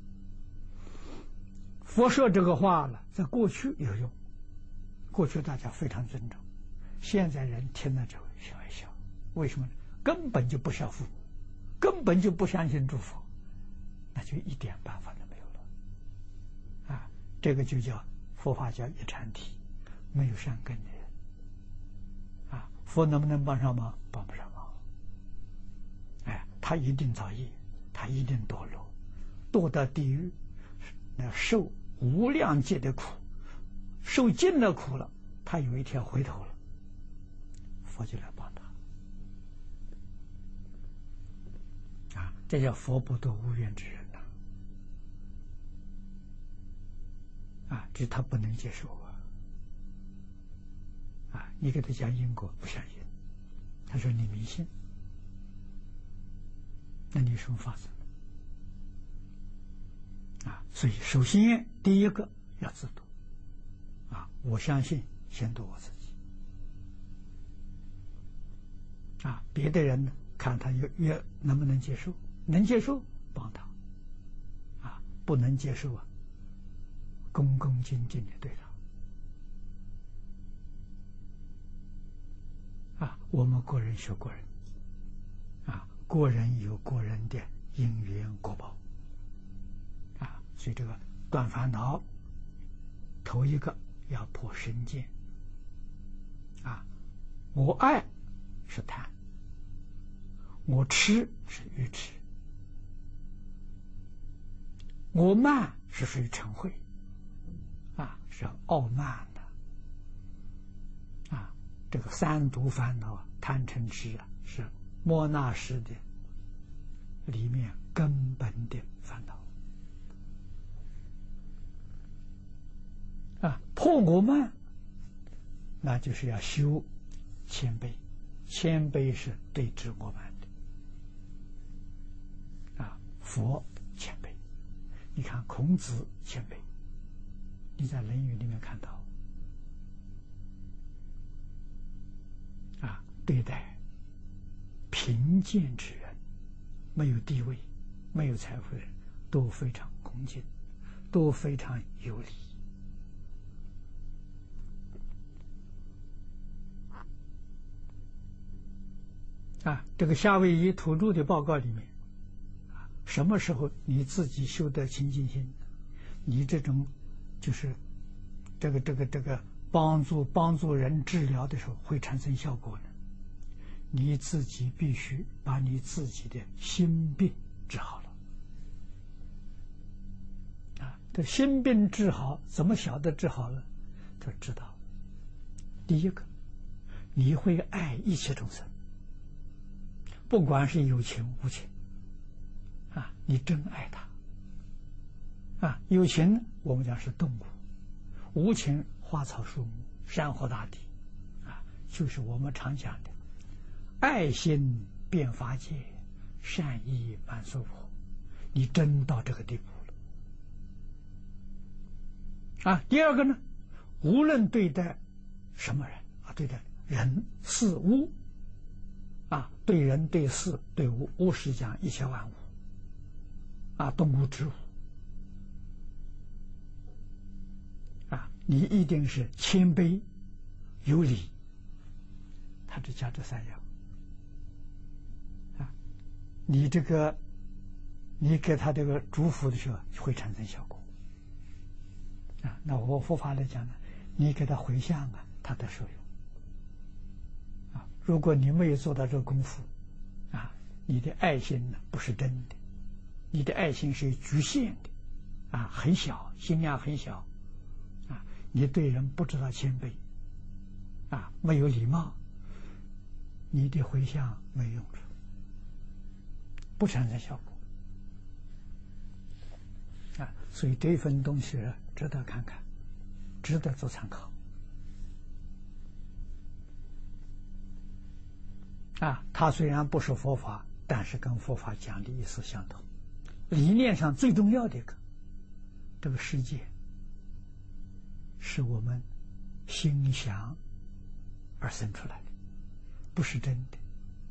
佛说这个话了，在过去有用，过去大家非常尊重，现在人听了之后笑一笑，为什么呢？根本就不孝父母，根本就不相信诸佛，那就一点办法都没有了。啊，这个就叫佛法叫一禅体，没有善根的人，啊，佛能不能帮上忙？帮不上忙。哎，他一定造业，他一定堕落，堕到地狱，那受无量劫的苦，受尽了苦了，他有一天回头了，佛就来帮他啊！这叫佛不堕无缘之人呐！啊，这他不能接受啊！啊，你给他讲因果，不相信，他说你迷信，那你有什么法子？啊，所以首先第一个要自度啊，我相信先度我自己啊，别的人呢看他越越能不能接受，能接受帮他啊，不能接受啊，恭恭敬敬的对他啊，我们国人学国人啊，国人有国人的因缘果报。 所以这个断烦恼，头一个要破身见。啊，我爱是贪，我痴是愚痴，我慢是属于嗔恚，啊，是傲慢的。啊，这个三毒烦恼，贪嗔痴啊，是莫那识的里面根本的烦恼。啊，破我慢，那就是要修谦卑，谦卑是对治我慢的。啊，佛谦卑，你看孔子谦卑，你在《论语》里面看到。啊，对待贫贱之人，没有地位、没有财富的人，都非常恭敬，都非常有礼。啊，这个夏威夷土著的报告里面，啊，什么时候你自己修得清净心，你这种就是这个这个这个帮助帮助人治疗的时候会产生效果呢？你自己必须把你自己的心病治好了。啊，这心病治好，怎么晓得治好了？他知道，第一个，你会爱一切众生。不管是有情无情，啊，你真爱他，啊，有情我们讲是动物，无情花草树木、山河大地，啊，就是我们常讲的爱心遍法界，善意满娑婆，你真到这个地步了。啊，第二个呢，无论对待什么人啊，对待人事物。啊，对人对事对物，物是讲一切万物，啊，动物植物，啊，你一定是谦卑有礼，他只讲这三样。啊，你这个你给他这个祝福的时候会产生效果。啊，那我佛法来讲呢，你给他回向啊，他得受用。如果你没有做到这个功夫，啊，你的爱心呢不是真的，你的爱心是局限的，啊，很小，心量很小，啊，你对人不知道谦卑，啊，没有礼貌，你的回向没用处，不产生效果，啊，所以这份东西值得看看，值得做参考。啊，它虽然不是佛法，但是跟佛法讲的意思相同。理念上最重要的一个，这个世界是我们心想而生出来的，不是真的。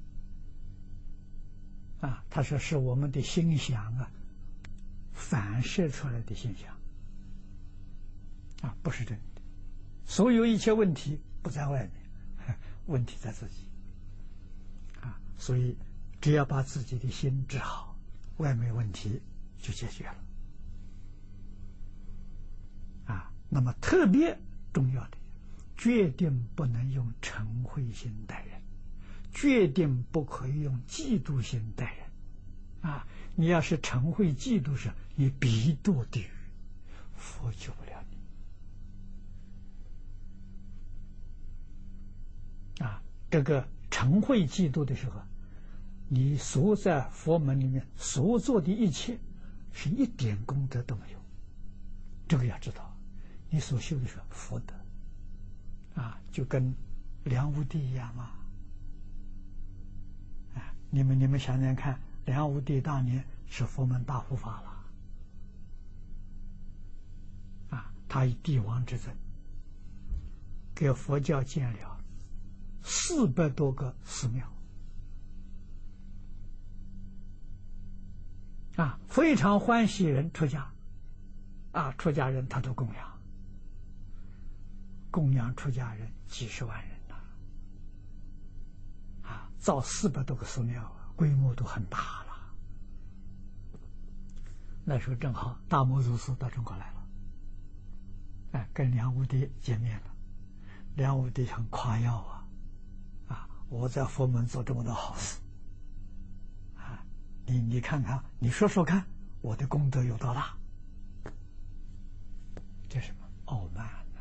啊，他说是我们的心想啊反射出来的现象，啊，不是真的。所有一切问题不在外面，问题在自己。所以，只要把自己的心治好，外面问题就解决了。啊，那么特别重要的，决定不能用嗔恚心待人，决定不可以用嫉妒心待人。啊，你要是嗔恚嫉妒时，你必堕地狱，佛救不了你。啊，这个嗔恚嫉妒的时候，你所在佛门里面所做的一切是一点功德都没有。这个要知道，你所修的是福德，啊，就跟梁武帝一样嘛。啊，你们你们想想看，梁武帝当年是佛门大护法了，啊，他以帝王之尊，给佛教建了四百多个寺庙。啊，非常欢喜人出家，啊，出家人他都供养，供养出家人几十万人呐，啊，造四百多个寺庙，规模都很大了。 那时候正好大摩祖师到中国来了，哎，跟梁武帝见面了。梁武帝很夸耀啊，啊，我在佛门做这么多好事，啊，你你看看，你说说看，我的功德有多大？这什么傲慢啊？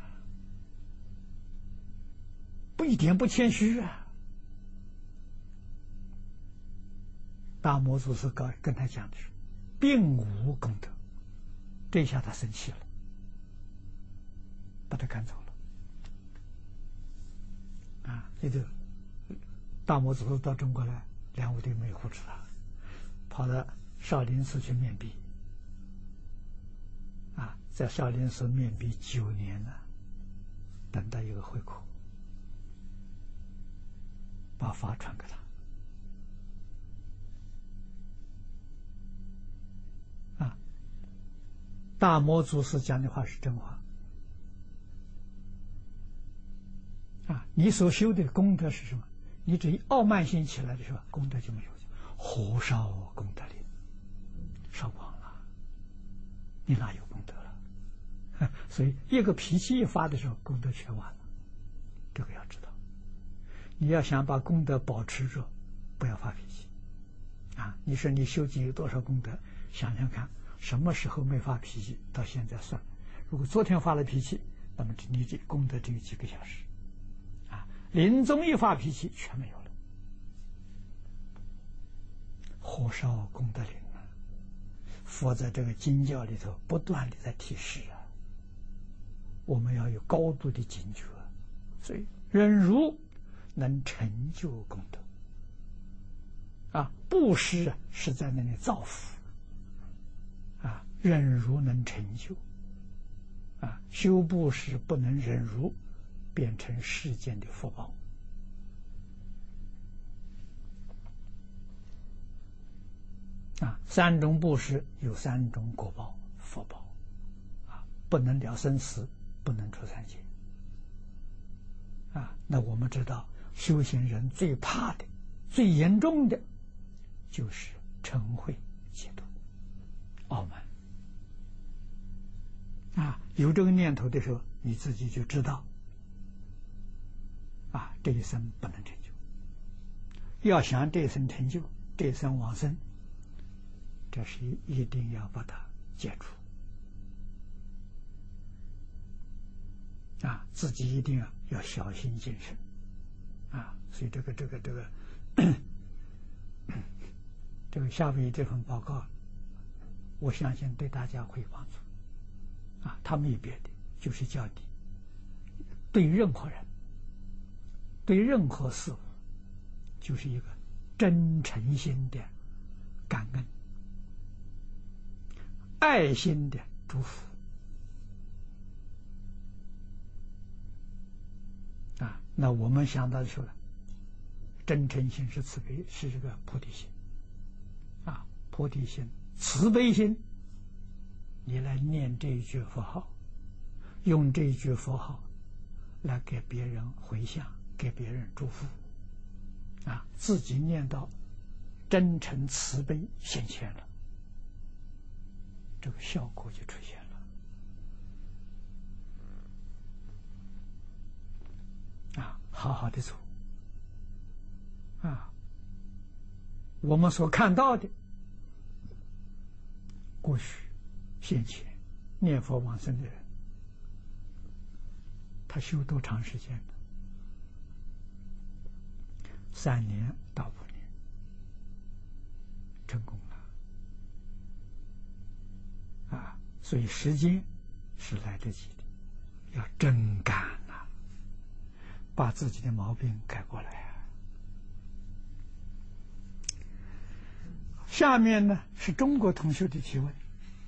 不一点不谦虚啊！大摩祖师跟跟他讲的是，并无功德。这下他生气了，把他赶走了。啊，这个大摩祖师到中国来，梁武帝没有护持他，跑到少林寺去面壁。啊，在少林寺面壁九年了，等到一个回口，把法传给他。啊，大摩祖师讲的话是真话。啊，你所修的功德是什么？你只一傲慢心起来的时候，功德就没有，火烧功德林，烧光了，你哪有功德了？所以一个脾气一发的时候，功德全完了。这个要知道，你要想把功德保持着，不要发脾气。啊，你说你修行有多少功德？想想看，什么时候没发脾气？到现在算，如果昨天发了脾气，那么你这功德只有几个小时。临终一发脾气，全没有了，火烧功德林啊！佛在这个经教里头不断的在提示啊，我们要有高度的警觉。所以忍辱能成就功德啊，布施是在那里造福啊，忍辱能成就啊，修布施不能忍辱，变成世间的福报啊！三种布施有三种果报福报啊，不能了生死，不能出三界啊。那我们知道，修行人最怕的、最严重的，就是嗔恚、嫉妒、傲慢啊。有这个念头的时候，你自己就知道。啊，这一生不能成就。要想这一生成就，这一生往生，这是一定要把它解除。啊，自己一定要要小心谨慎。啊，所以这个这个这个这个下面这份报告，我相信对大家会有帮助。啊，他没有别的，就是叫你对任何人。对任何事物，就是一个真诚心的感恩、爱心的祝福啊。那我们想到的时候，真诚心是慈悲，是这个菩提心啊，菩提心、慈悲心，你来念这一句佛号，用这一句佛号来给别人回向。给别人祝福啊，自己念到真诚慈悲显现了，这个效果就出现了啊！好好的做啊，我们所看到的过去先前念佛往生的人，他修多长时间呢？三年到五年，成功了啊！所以时间是来得及的，要真干呐、啊，把自己的毛病改过来啊。下面呢是中国同学的提问。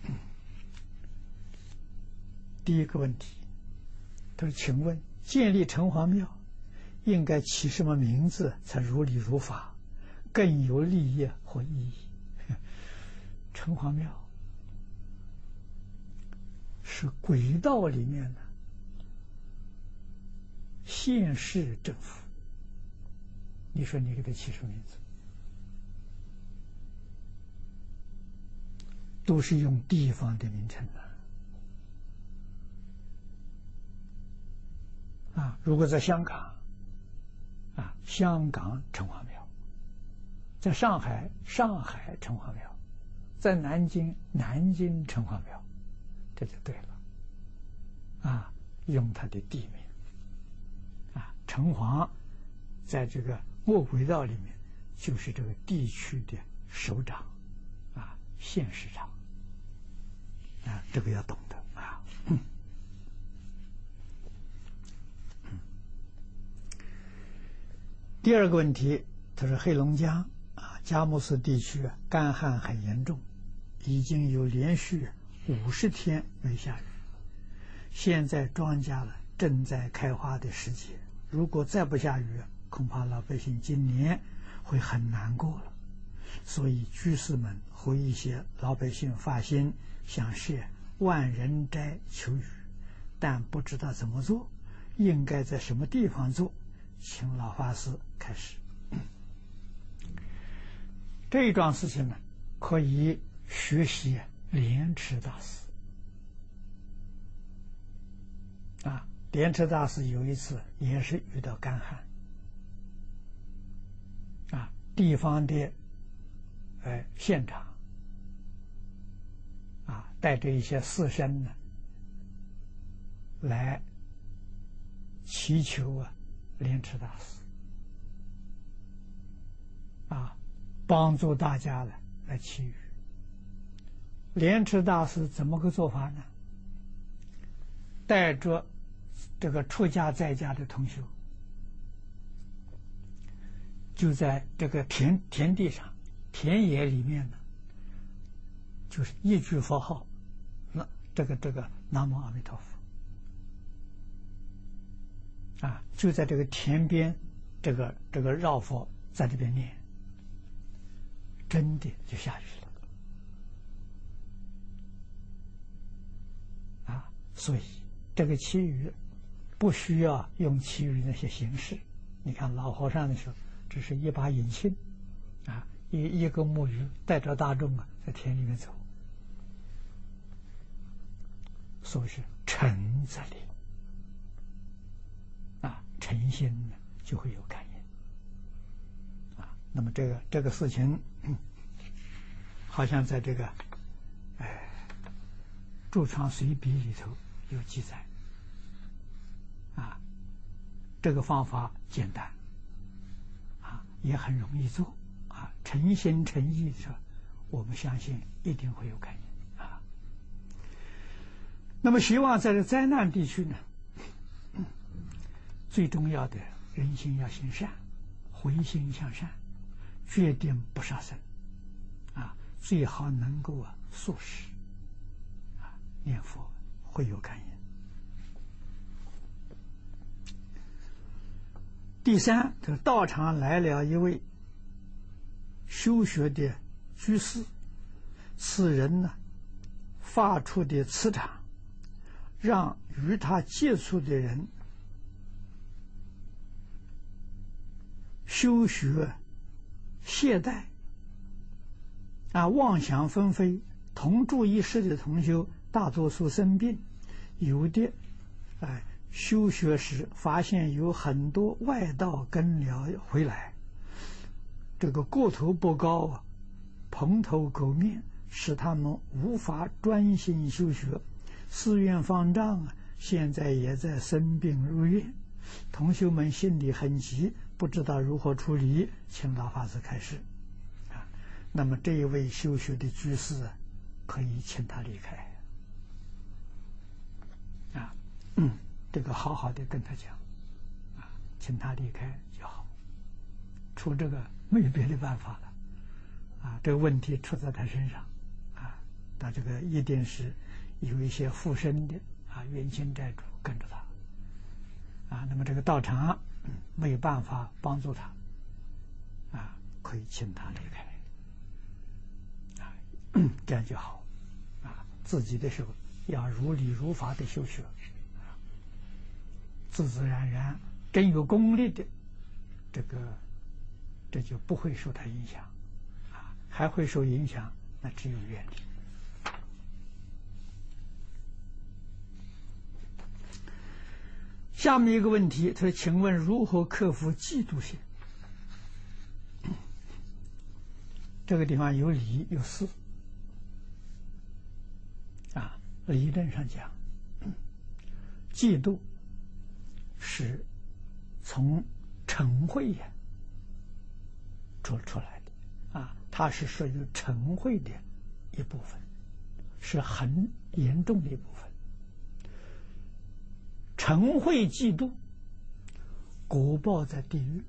第一个问题，他说：“请问建立城隍庙应该起什么名字才如理如法，更有利益或意义？”城隍庙是轨道里面的县市政府，你说你给他起什么名字？ 都是用地方的名称的啊。如果在香港啊，香港城隍庙；在上海，上海城隍庙；在南京，南京城隍庙，这就对了啊。用它的地名啊，城隍在这个卧轨道里面就是这个地区的首长啊，县市长啊，这个要懂得啊。嗯嗯、第二个问题，他说黑龙江啊，佳木斯地区干旱很严重，已经有连续五十天没下雨。现在庄稼了正在开花的时节，如果再不下雨，恐怕老百姓今年会很难过了。所以居士们和一些老百姓发心想设万人斋求雨，但不知道怎么做，应该在什么地方做，请老法师开始。这一桩事情呢，可以学习莲池大师啊。莲池大师有一次也是遇到干旱啊，地方的呃县长啊，带着一些士绅呢来祈求啊莲池大师啊，帮助大家呢来祈雨。莲池大师怎么个做法呢？带着这个出家在家的同修，就在这个田田地上、田野里面呢，就是一句佛号，那这个这个南无阿弥陀佛啊，就在这个田边，这个这个绕佛在这边念，真的就下雨了啊！所以这个祈雨不需要用祈雨那些形式。你看老和尚的时候，只是一把引磬啊，一一个木鱼带着大众啊，在田里面走，所以是诚则灵啊，诚心呢就会有感应啊。那么这个这个事情，嗯、好像在这个哎《著创随笔》里头有记载啊。这个方法简单啊，也很容易做啊，诚心诚意的时候，我们相信一定会有感应啊。那么希望在这灾难地区呢，最重要的人心要行善，回心向善，决定不杀生啊，最好能够啊素食啊，念佛会有感应。第三，这个道场来了一位修学的居士，此人呢发出的磁场，让与他接触的人修学懈怠啊，妄想纷飞。同住一室的同修大多数生病，有的哎修学时发现有很多外道跟了回来，这个个头不高啊，蓬头垢面，使他们无法专心修学。寺院方丈啊，现在也在生病入院，同修们心里很急，不知道如何处理，请老法师开示啊。那么这一位修学的居士啊，可以请他离开啊，嗯。这个好好的跟他讲啊，请他离开就好。除这个没有别的办法了啊，这个问题出在他身上啊，他这个一定是有一些附身的啊冤亲债主跟着他啊。那么这个道场、嗯、没有办法帮助他啊，可以请他离开啊，这样就好啊。自己的时候要如理如法的修学。自自然然，真有功力的，这个这就不会受他影响，啊，还会受影响，那只有愿力。 下面一个问题，他说：“请问如何克服嫉妒心？”这个地方有理有事啊。理论上讲，嫉妒是从嗔恚呀做出来的啊，它是属于嗔恚的一部分，是很严重的一部分。嗔恚嫉妒，果报在地狱。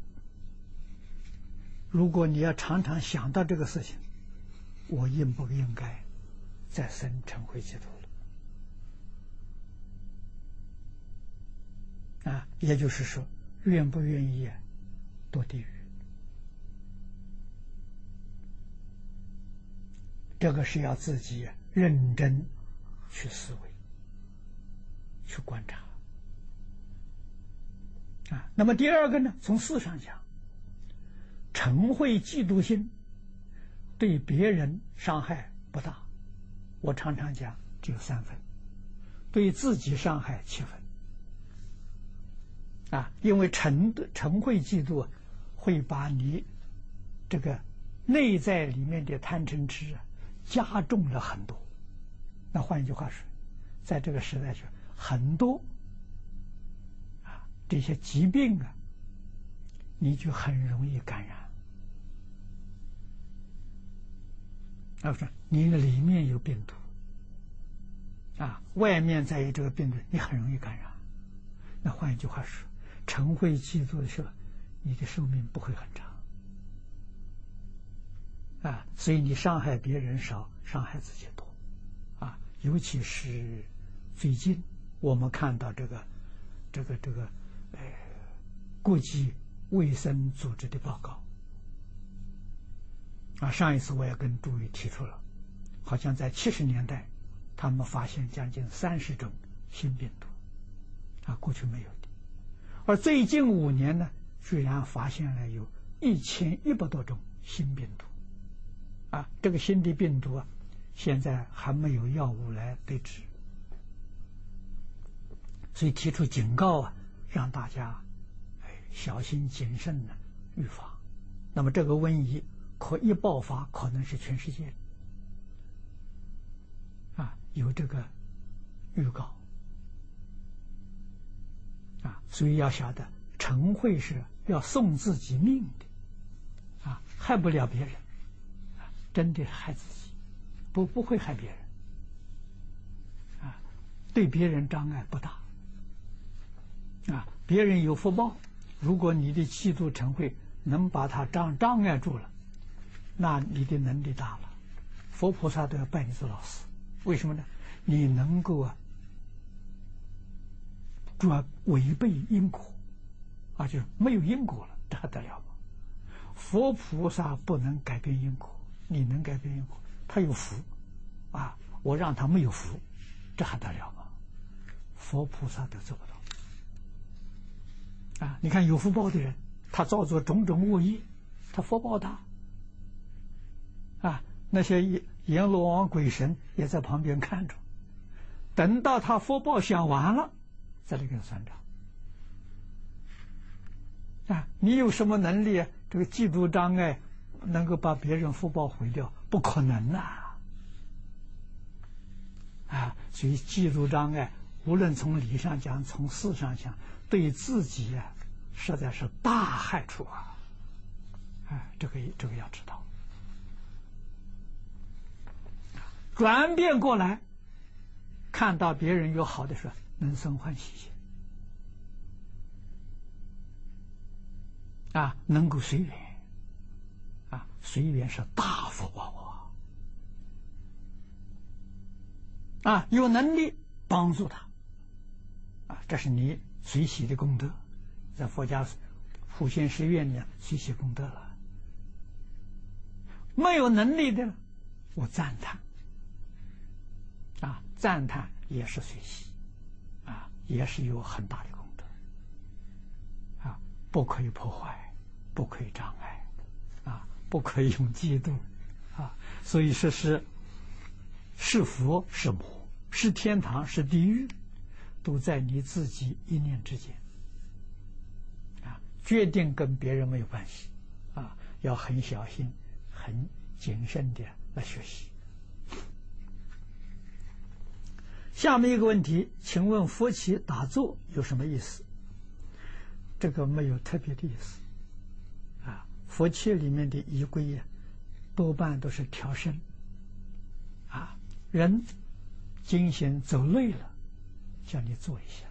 如果你要常常想到这个事情，我应不应该再生嗔恚嫉妒了？啊，也就是说，愿不愿意堕地狱？这个是要自己认真去思维、去观察。啊，那么第二个呢？从事上讲，嗔恚嫉妒心对别人伤害不大，我常常讲只有三分，对自己伤害七分。啊，因为嗔嗔恚嫉妒会把你这个内在里面的贪嗔痴啊加重了很多。那换一句话说，在这个时代上，很多啊这些疾病啊，你就很容易感染。啊，不是你里面有病毒啊，外面再有这个病毒，你很容易感染。那换一句话说，嗔恚嫉妒的时候，你的寿命不会很长啊，所以你伤害别人少，伤害自己多啊。尤其是最近我们看到这个这个这个呃国际卫生组织的报告啊，上一次我也跟诸位提出了，好像在七十年代他们发现将近三十种新病毒啊，过去没有的。而最近五年呢，居然发现了有一千一百多种新病毒啊，这个新的病毒啊，现在还没有药物来对治，所以提出警告啊，让大家哎小心谨慎的预防。那么这个瘟疫可一爆发，可能是全世界啊有这个预告啊，所以要晓得嗔恚是要送自己命的啊，害不了别人啊，真的害自己，不不会害别人啊，对别人障碍不大啊，别人有福报，如果你的嫉妒嗔恚能把它障障碍住了，那你的能力大了，佛菩萨都要拜你做老师。为什么呢？你能够啊转违背因果啊，就是没有因果了，这还得了吗？佛菩萨不能改变因果，你能改变因果，他有福啊，我让他没有福，这还得了吗？佛菩萨都做不到啊！你看有福报的人，他造作种种恶业，他福报大啊，那些阎罗王鬼神也在旁边看着，等到他福报享完了，再来给他算账啊！你有什么能力啊？这个嫉妒障碍能够把别人福报毁掉？不可能啊！啊，所以嫉妒障碍，无论从理上讲，从事上讲，对自己啊，实在是大害处啊！啊，这个这个要知道。转变过来，看到别人有好的时候，能生欢喜心啊，能够随缘啊，随缘是大福报啊！啊，有能力帮助他啊，这是你随喜的功德，在佛家普贤寺院里随喜功德了。没有能力的，我赞叹。啊，赞叹也是随喜，啊，也是有很大的功德，啊，不可以破坏，不可以障碍，啊，不可以用嫉妒，啊，所以说是是佛是魔，是天堂是地狱，都在你自己一念之间。 决定跟别人没有关系，啊，要很小心、很谨慎的来学习。下面一个问题，请问佛起打坐有什么意思？这个没有特别的意思，啊，佛起里面的仪规呀，多半都是调身，啊，人精神走累了，叫你坐一下。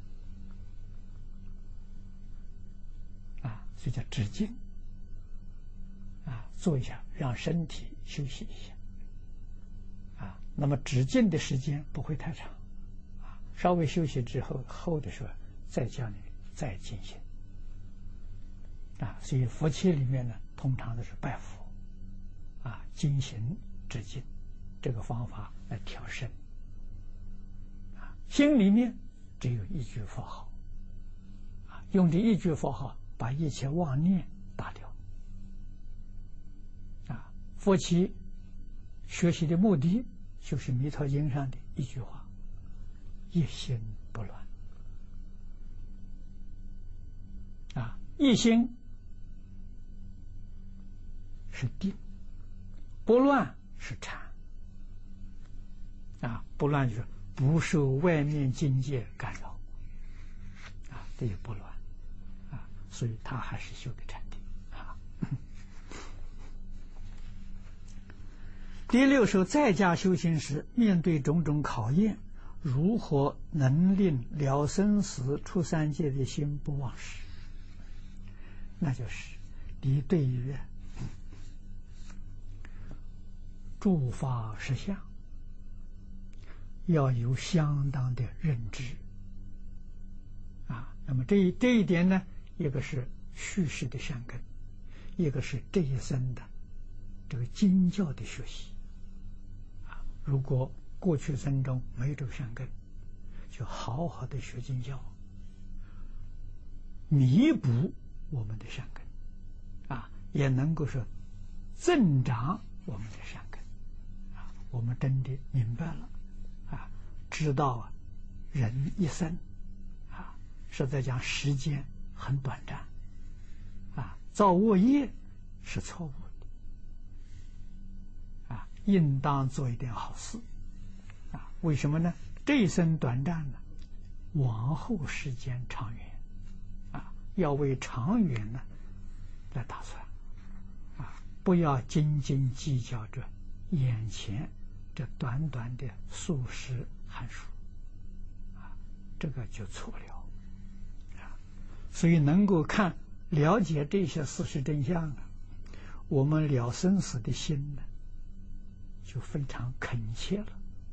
所以叫止静，啊，坐一下，让身体休息一下，啊，那么止静的时间不会太长，啊，稍微休息之后，后的时候再叫你再进行，啊，所以佛起里面呢，通常都是拜佛，啊，精行止静，这个方法来调身，啊，心里面只有一句佛号，啊，用这一句佛号。把一切妄念打掉，啊，佛起学习的目的就是《弥陀经》上的一句话：一心不乱。啊，一心是定，不乱是禅。啊，不乱就是不受外面境界干扰，啊，这也不乱。所以他还是修的禅定啊。第六首，在家修行时，面对种种考验，如何能令了生死出三界的心不忘失？那就是你对于诸法实相要有相当的认知啊。那么这一这一点呢？一个是叙事的善根，一个是这一生的这个经教的学习啊。如果过去生中没有这个善根，就好好的学经教，弥补我们的善根啊，也能够说增长我们的善根啊。我们真的明白了啊，知道啊，人一生啊是在讲时间很短暂，啊，造恶业是错误的，啊，应当做一点好事，啊，为什么呢？这一生短暂呢，往后时间长远，啊，要为长远呢来打算，啊，不要斤斤计较着眼前这短短的数十寒暑，啊，这个就错了。所以能够看了解这些事实真相啊，我们了生死的心呢，就非常恳切了。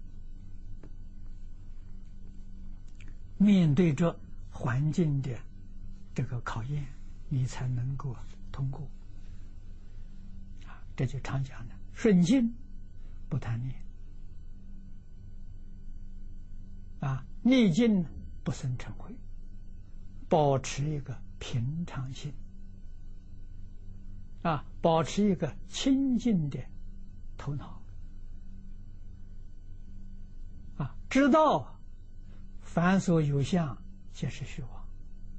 面对着环境的这个考验，你才能够通过。啊，这就常讲的顺境不贪念，啊，逆境不生嗔恚。保持一个平常心，啊，保持一个清净的头脑，啊，知道凡所有相，皆是虚妄，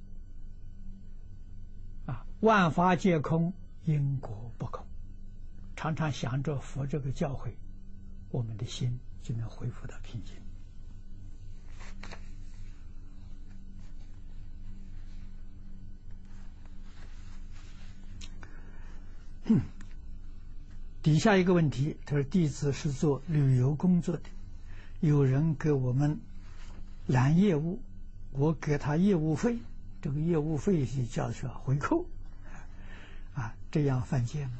啊，万法皆空，因果不空。常常想着佛这个教诲，我们的心就能恢复到平静。底下一个问题，他说弟子是做旅游工作的，有人给我们揽业务，我给他业务费，这个业务费就叫做回扣，啊，这样犯戒吗？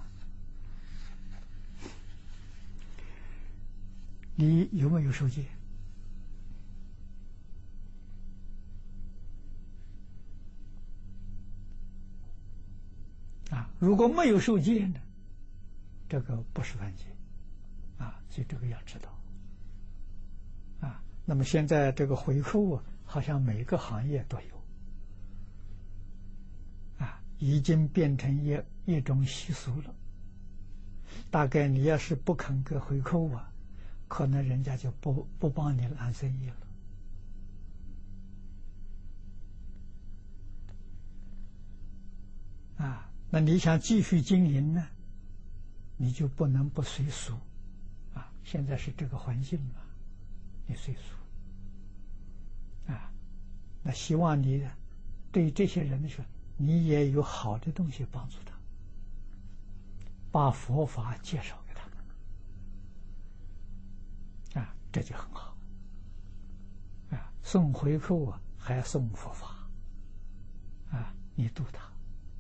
你有没有受戒？啊，如果没有受戒呢，这个不是犯戒，啊，所以这个要知道。啊，那么现在这个回扣啊，好像每个行业都有，啊，已经变成一一种习俗了。大概你要是不肯给回扣啊，可能人家就不不帮你揽生意了。 那你想继续经营呢，你就不能不随俗啊。现在是这个环境嘛，你随俗啊。那希望你对这些人说，你也有好的东西帮助他，把佛法介绍给他们啊，这就很好啊。送回扣啊，还送佛法啊，你度他。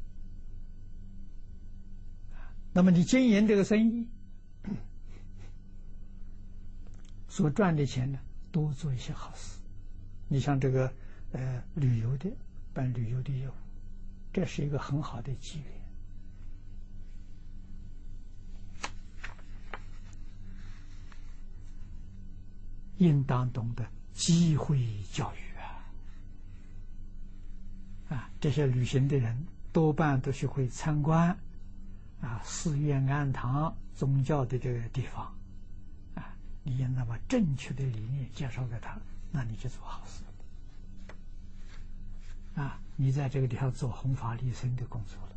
那么你经营这个生意所赚的钱呢，多做一些好事。你像这个呃旅游的办旅游的业务，这是一个很好的机缘，应当懂得机会教育啊！啊，这些旅行的人多半都是会参观啊寺院庵堂宗教的这个地方啊，你应当把正确的理念介绍给他，那你就做好事啊！你在这个地方做弘法利生的工作了。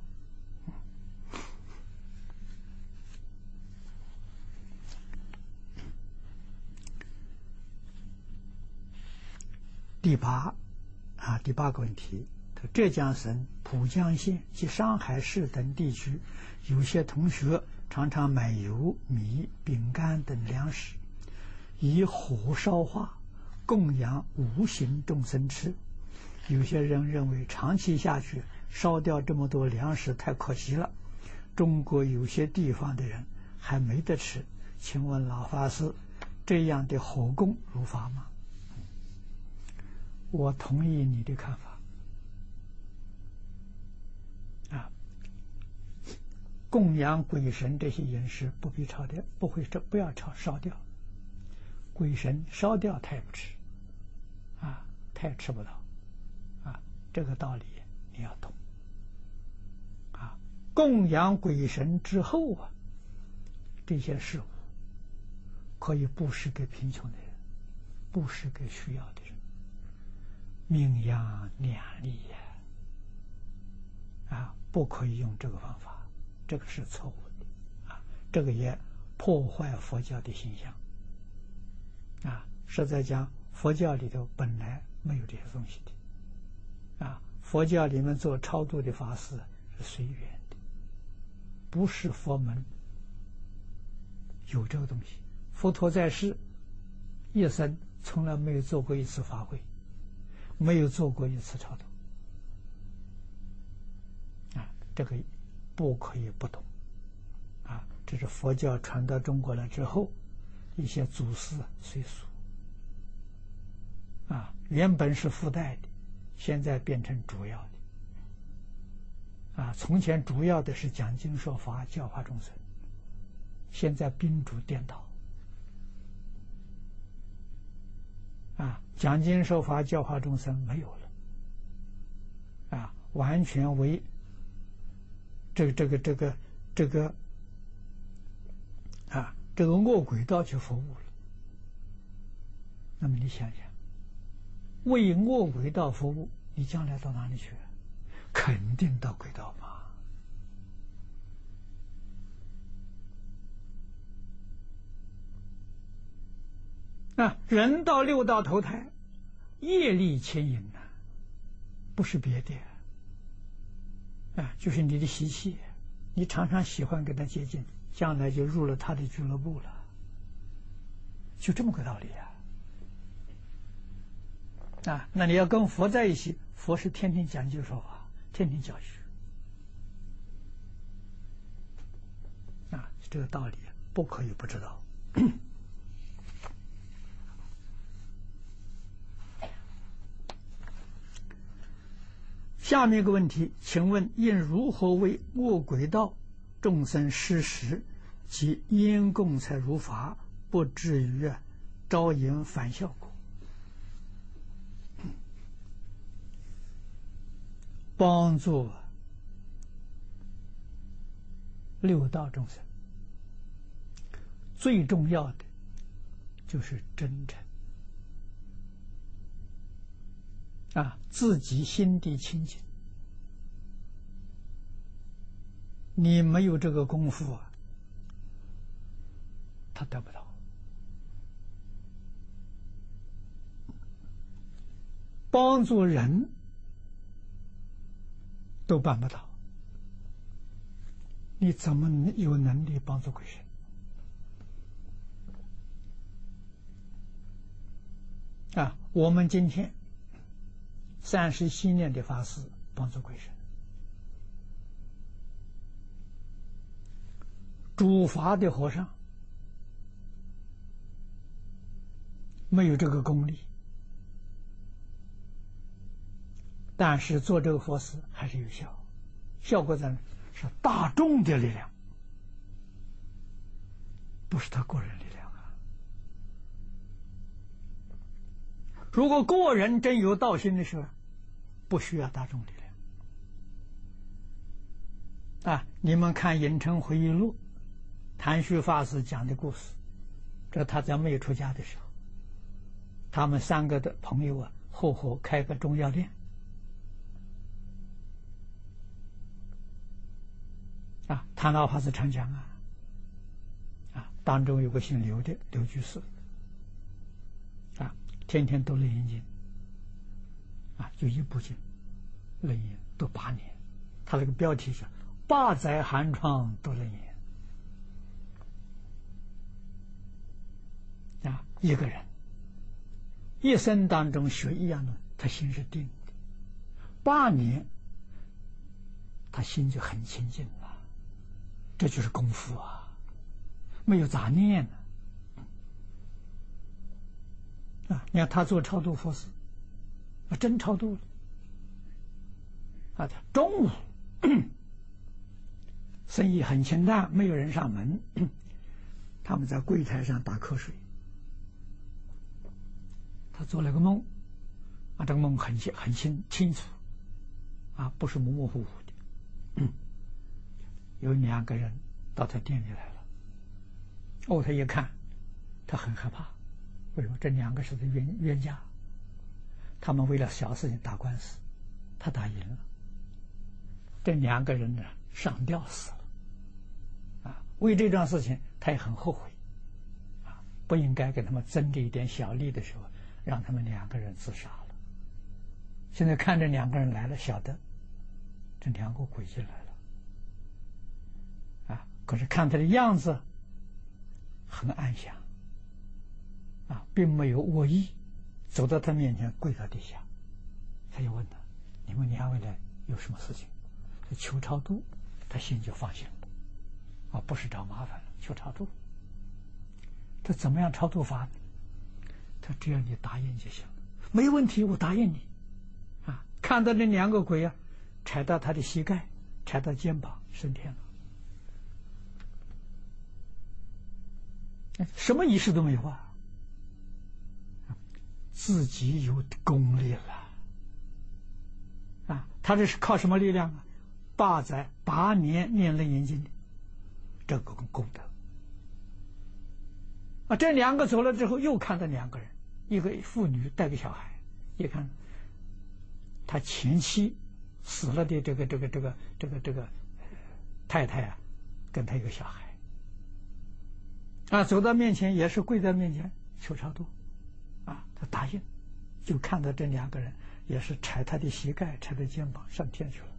第八啊，第八个问题，浙江省浦江县及上海市等地区，有些同学常常买油、米、饼干等粮食，以火烧化，供养无形众生吃。有些人认为长期下去，烧掉这么多粮食太可惜了。中国有些地方的人还没得吃，请问老法师，这样的火供如法吗？我同意你的看法啊，供养鬼神这些饮食不必烧掉，不会不要烧烧掉，鬼神烧掉他也不吃啊，他也吃不到啊，这个道理你要懂啊。供养鬼神之后啊，这些事物可以布施给贫穷的人，布施给需要的人，名扬两利呀！啊，不可以用这个方法，这个是错误的啊！这个也破坏佛教的形象啊！实在讲，佛教里头本来没有这些东西的啊！佛教里面做超度的法事是随缘的，不是佛门有这个东西。佛陀在世一生从来没有做过一次法会，没有做过一次超度啊，这个不可以不懂啊！这是佛教传到中国来之后，一些祖师随俗啊，原本是附带的，现在变成主要的啊。从前主要的是讲经说法，教化众生，现在宾主颠倒啊，讲经说法教化众生没有了啊，完全为这个这个这个这个啊这个恶鬼道去服务了。那么你想想，为恶鬼道服务，你将来到哪里去？肯定到鬼道嘛。啊，人到六道投胎，业力牵引呐、啊，不是别的啊，就是你的习气，你常常喜欢跟他接近，将来就入了他的俱乐部了，就这么个道理啊！啊，那你要跟佛在一起，佛是天天讲经说法，天天教学啊，这个道理不可以不知道。下面一个问题，请问应如何为恶鬼道众生施食及烟供才如法，不至于招引反效果？帮助六道众生，最重要的就是真诚啊，自己心地清净你没有这个功夫啊，他得不到。帮助人都办不到，你怎么有能力帮助鬼神？啊，我们今天三十七年的法师帮助鬼神，主法的和尚没有这个功力，但是做这个佛事还是有效，效果在哪？是大众的力量，不是他个人力量啊。如果个人真有道心的时候，不需要大众力量啊。你们看《隐城回忆录》，谭旭法师讲的故事，这他在没有出家的时候，他们三个的朋友啊，合伙开个中药店。啊，谭老法师常讲啊，啊，当中有个姓刘的刘居士，啊，天天读《楞严经》，啊，就一部经，《楞严》读八年，他那个标题是“八载寒窗读楞严”。啊，一个人一生当中学一样的，他心是定的，八年，他心就很清净了。这就是功夫啊，没有杂念呢。啊，你看他做超度佛事，啊，真超度了。啊，中午生意很清淡，没有人上门，他们在柜台上打瞌睡。他做了个梦，啊，这个梦很清很清清楚，啊，不是模模糊糊的。嗯有两个人到他店里来了，哦，他一看，他很害怕，为什么？这两个是冤冤家，他们为了小事情打官司，他打赢了，这两个人呢上吊死了，啊，为这桩事情他也很后悔，啊，不应该给他们争这一点小利的时候，让他们两个人自杀了。现在看这两个人来了，晓得这两个鬼进来了。可是看他的样子很安详，啊，并没有恶意，走到他面前跪到地下，他就问他：“你们两位来有什么事情？”求超度，他心就放心了，啊，不是找麻烦了，求超度。这怎么样超度法呢？他只要你答应就行了，没问题，我答应你。啊，看到那两个鬼啊，踩到他的膝盖，踩到肩膀，升天了。什么仪式都没有啊，自己有功力了啊！他这是靠什么力量啊？八载八年念楞严经的这个功德啊！这两个走了之后，又看到两个人，一个妇女带个小孩，一看他前妻死了的这个这个这个这个这个太太啊，跟他一个小孩。啊，走到面前也是跪在面前求超度，啊，他答应，就看到这两个人也是踩他的膝盖，踩他肩膀上天去了。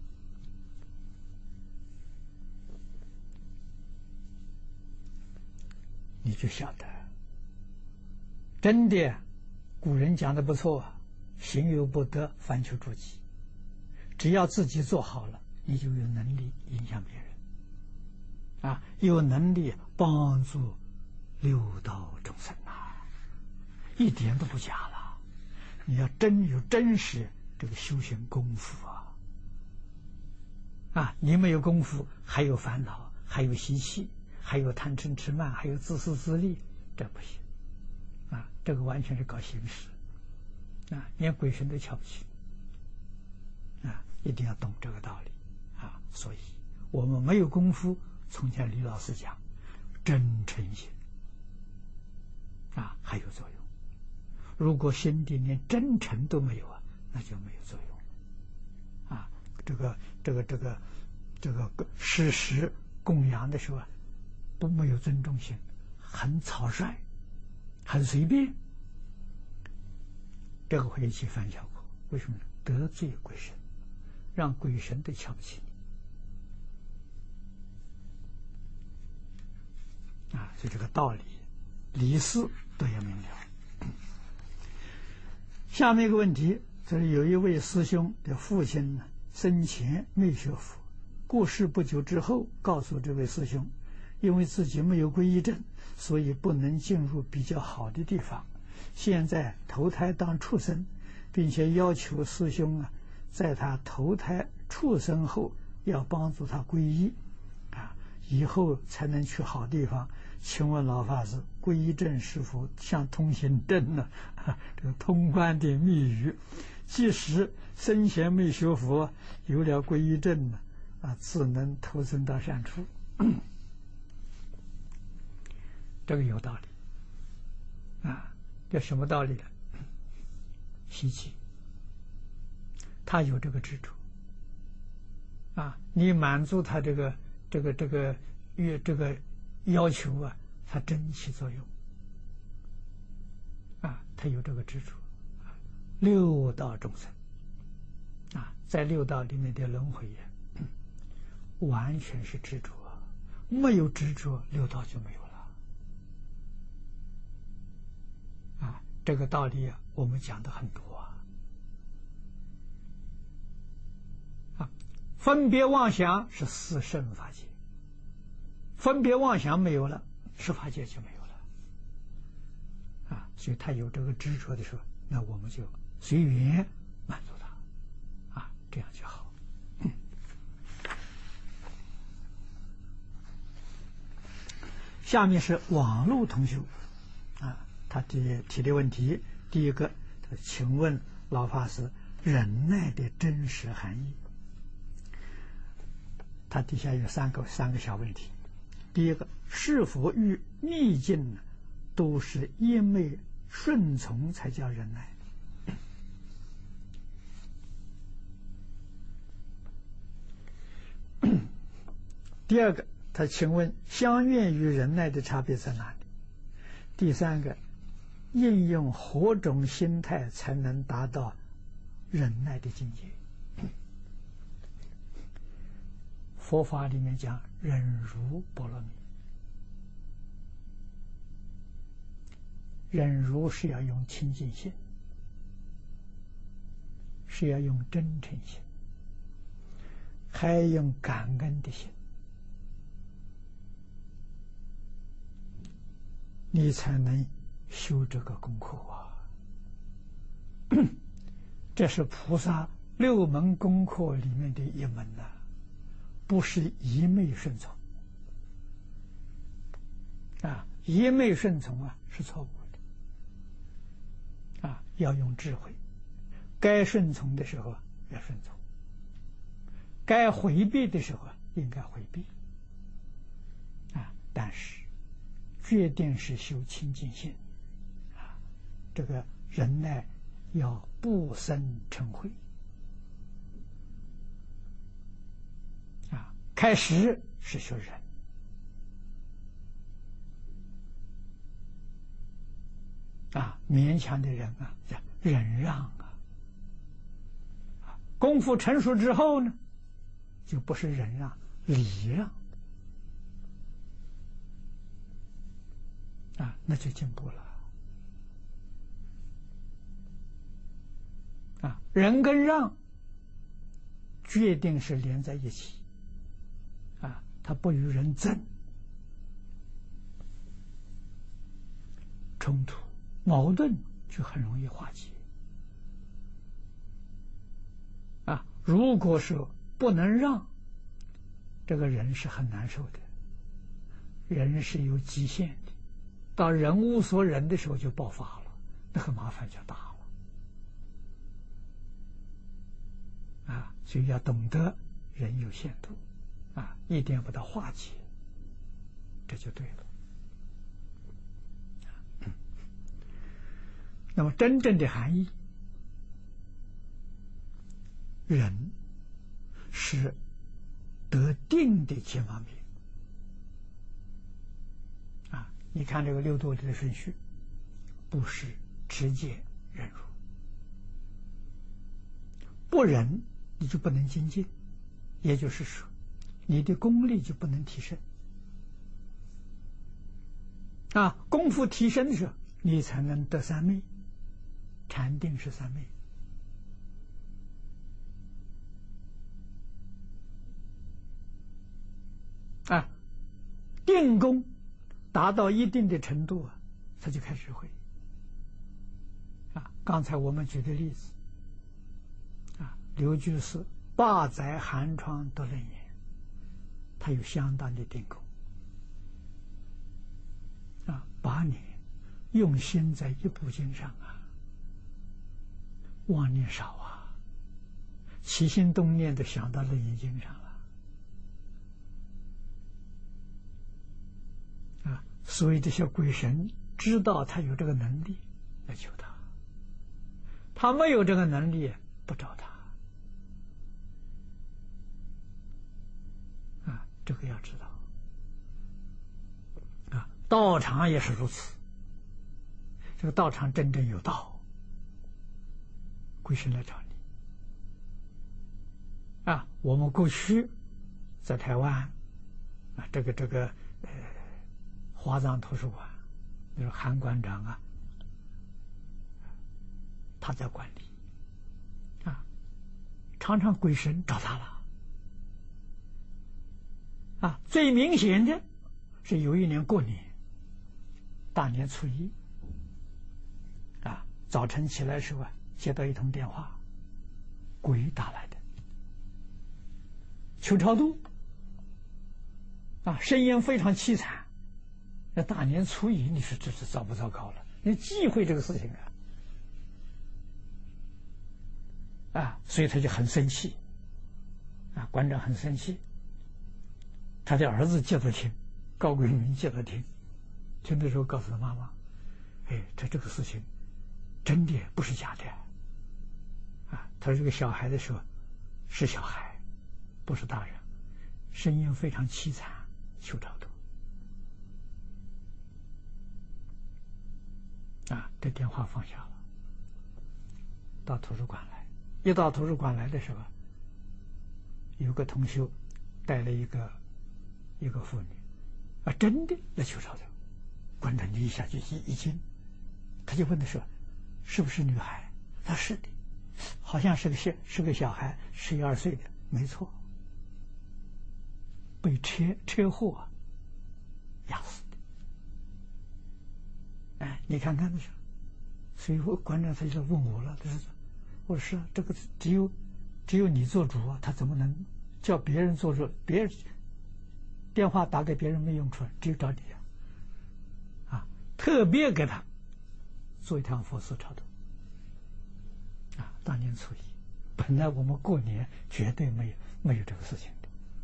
你就晓得，真的，古人讲的不错啊，行有不得，反求诸己。只要自己做好了，你就有能力影响别人。啊，有能力帮助六道众生啊，一点都不假了。你要真有真实这个修行功夫啊，啊，你没有功夫，还有烦恼，还有习气，还有贪嗔痴慢，还有自私自利，这不行啊！这个完全是搞形式啊，连鬼神都瞧不起啊！一定要懂这个道理啊！所以我们没有功夫。从前李老师讲，真诚心啊还有作用。如果心底连真诚都没有啊，那就没有作用啊。这个这个这个这个施食供养的时候啊，都没有尊重心，很草率，很随便，这个会起反效果。为什么呢？得罪鬼神，让鬼神都瞧不起你啊！所以这个道理，理事都要明了。下面一个问题，就是有一位师兄的父亲呢，生前没学佛，过世不久之后，告诉这位师兄，因为自己没有皈依证，所以不能进入比较好的地方，现在投胎当畜生，并且要求师兄啊，在他投胎畜生后，要帮助他皈依，啊，以后才能去好地方。请问老法师，皈依证是否像通行证呢？啊，这个通关的密语，即使生前没学佛，有了皈依证呢，啊，自能投生到善处。这个有道理，啊，这什么道理呢？希奇，他有这个执着，啊，你满足他这个这个这个越这个要求啊，他真起作用，啊，他有这个执着，啊，六道众生，啊，在六道里面的轮回呀，完全是执着，没有执着，六道就没有了，啊，这个道理啊，我们讲的很多啊，啊，分别妄想是四圣法界。分别妄想没有了，十法界就没有了，啊，所以他有这个执着的时候，那我们就随缘满足他，啊，这样就好。嗯、下面是网络同修，啊，他提提的问题，第一个，他请问老法师，忍耐的真实含义？他底下有三个三个小问题。第一个，是否遇逆境都是因为顺从才叫忍耐？第二个，他请问相愿与忍耐的差别在哪里？第三个，应用何种心态才能达到忍耐的境界？佛法里面讲忍辱波罗蜜，忍辱是要用清净心，是要用真诚心，还用感恩的心，你才能修这个功课啊！这是菩萨六门功课里面的一门呐、啊，不是一昧顺从啊！一昧顺从啊是错误的啊！要用智慧，该顺从的时候要顺从，该回避的时候应该回避啊！但是决定是修清净心啊，这个忍耐要不生嗔恚啊。开始是学忍啊，勉强的人啊叫忍让啊，啊，功夫成熟之后呢，就不是忍让，礼让啊，那就进步了啊。忍跟让决定是连在一起啊，它不与人争，冲突矛盾就很容易化解啊。如果说不能让，这个人是很难受的，人是有极限的，到人无所忍的时候就爆发了，那个麻烦就大了啊。所以要懂得人有限度啊，一定要把它化解，这就对了。那么真正的含义，忍是得定的前方便。啊，你看这个六度里的顺序，布施、持戒、忍辱，不忍你就不能精进，也就是说，你的功力就不能提升。啊，功夫提升的时候，你才能得三昧。禅定是三昧。啊，定功达到一定的程度啊，他就开始会。啊，刚才我们举的例子，啊，刘居士八载寒窗读楞严，他有相当的定功。啊，八年用心在一部经上啊，妄念少啊，起心动念都想到楞严经上了。啊，所以这些鬼神知道他有这个能力来求他，他没有这个能力不找他。啊，这个要知道。啊，道场也是如此。这个道场真正有道，鬼神来找你。啊，我们过去在台湾，啊，这个这个呃，华藏图书馆，就是韩馆长啊，他在管理。啊，常常鬼神找他了。啊，最明显的是有一年过年，大年初一，啊，早晨起来的时候啊，接到一通电话，鬼打来的，求超度。啊，声音非常凄惨。那大年初一，你说这是糟不糟糕了？你忌讳这个事情啊！啊，所以他就很生气。啊，馆长很生气。他的儿子接着听，高桂明接着听，听的时候告诉他妈妈：“哎，他这个事情真的不是假的。”啊，他说这个小孩的时候是小孩，不是大人，声音非常凄惨，求超度。啊，这电话放下了，到图书馆来。一到图书馆来的时候，有个同修带了一个一个妇女，啊，真的来求超度。馆长一下就一一惊，他就问他说：“是不是女孩？”他说：“是的，好像是个小是个小孩，十一二岁的，没错。被车车祸啊压死的。”哎，你看看那是，所以我馆长他就问我了，他说：“我说是啊，这个只有只有你做主啊，他怎么能叫别人做主？别人电话打给别人没用处，只有找你啊。啊，特别给他做一趟佛事超度。啊，大年初一，本来我们过年绝对没有没有这个事情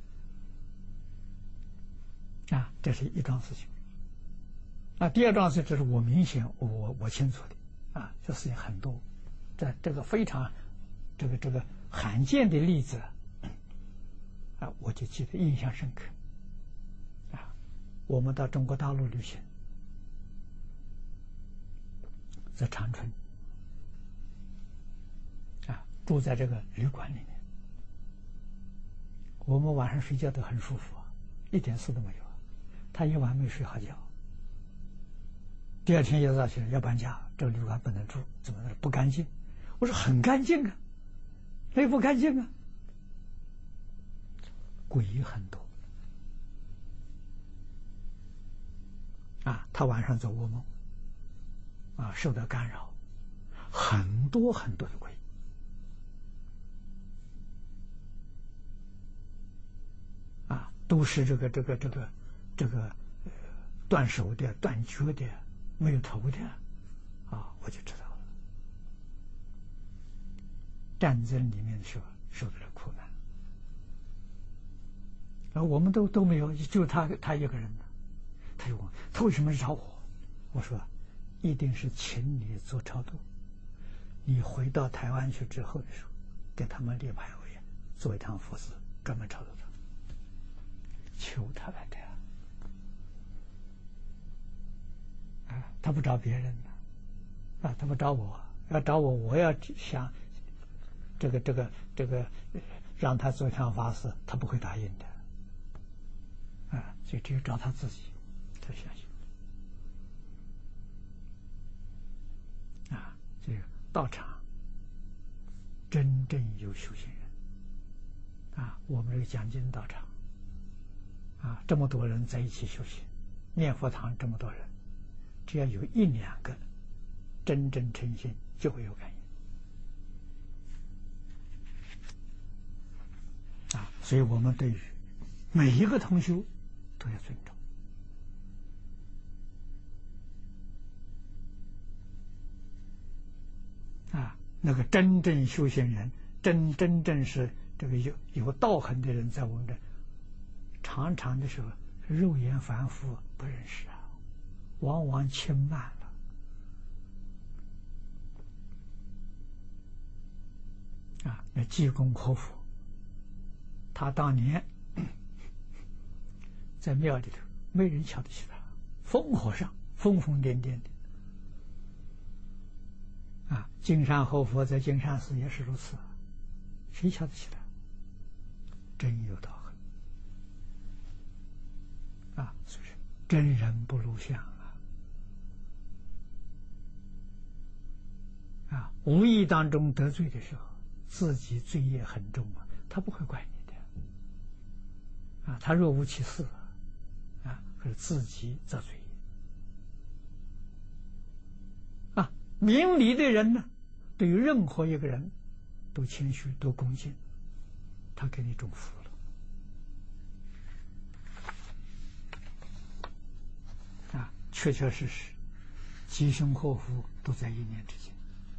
的。啊，这是一桩事情。啊，第二桩事就是我明显我我我清楚的。啊，这事情很多，这这个非常这个这个罕见的例子。啊，我就记得印象深刻。啊，我们到中国大陆旅行，在长春，啊，住在这个旅馆里面，我们晚上睡觉都很舒服啊，一点事都没有。他一晚没睡好觉，第二天一早起来要搬家，这个旅馆不能住，怎么的不干净？我说很干净啊，那不干净啊。鬼很多啊，他晚上做噩梦啊，受到干扰，很多很多的鬼啊，都是这个这个这个这个呃断手的、断脚的、没有头的啊，我就知道了。战争里面的时候受到了苦难。而我们都都没有，就他他一个人呢。他就问他为什么找我？我说，一定是请你做超度。你回到台湾去之后的时候，给他们列牌位，做一趟佛事，专门超度他。 求他来的呀，啊，他不找别人了，啊，他不找我，要找我，我要想这个这个这个让他做场法事，他不会答应的，啊，所以只有找他自己，他相信。啊，这个道场真正有修行人，啊，我们这个讲经道场，啊，这么多人在一起修行，念佛堂这么多人，只要有一两个真正诚心，就会有感应。啊，所以我们对于每一个同修都要尊重。啊，那个真正修行人，真真正是这个有有道行的人，在我们这常常的时候，肉眼凡夫不认识啊，往往轻慢了。啊，那济公活佛，他当年在庙里头，没人瞧得起他，风和尚，疯疯癫癫的。啊，金山活佛在金山寺也是如此，谁瞧得起他？真有道行啊！所以说，真人不露相啊！啊，无意当中得罪的时候，自己罪业很重啊，他不会怪你的。啊，他若无其事啊，可是自己造罪业。啊，明理的人呢，对于任何一个人都谦虚，都恭敬，他给你祝福了。啊，确确实实，吉凶祸福都在一念之间。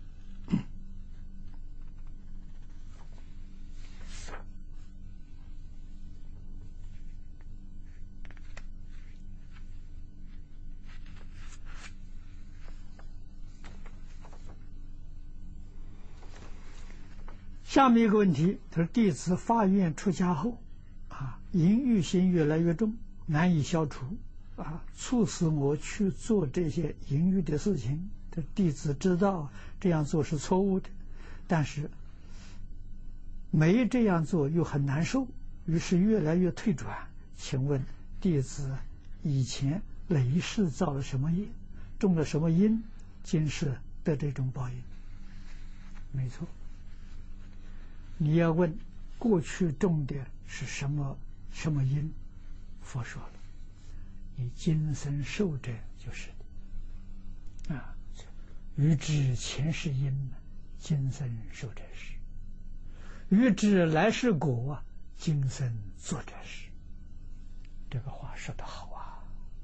下面一个问题，他说：“弟子发愿出家后，啊，淫欲心越来越重，难以消除，啊，促使我去做这些淫欲的事情。这弟子知道这样做是错误的，但是没这样做又很难受，于是越来越退转。请问弟子以前累世造了什么业，种了什么因，今世得这种报应？”没错。你要问过去种的是什么什么因，佛说了，你今生受者就是啊，欲知前世因，今生受者是；欲知来世果，今生做者是。这个话说得好啊！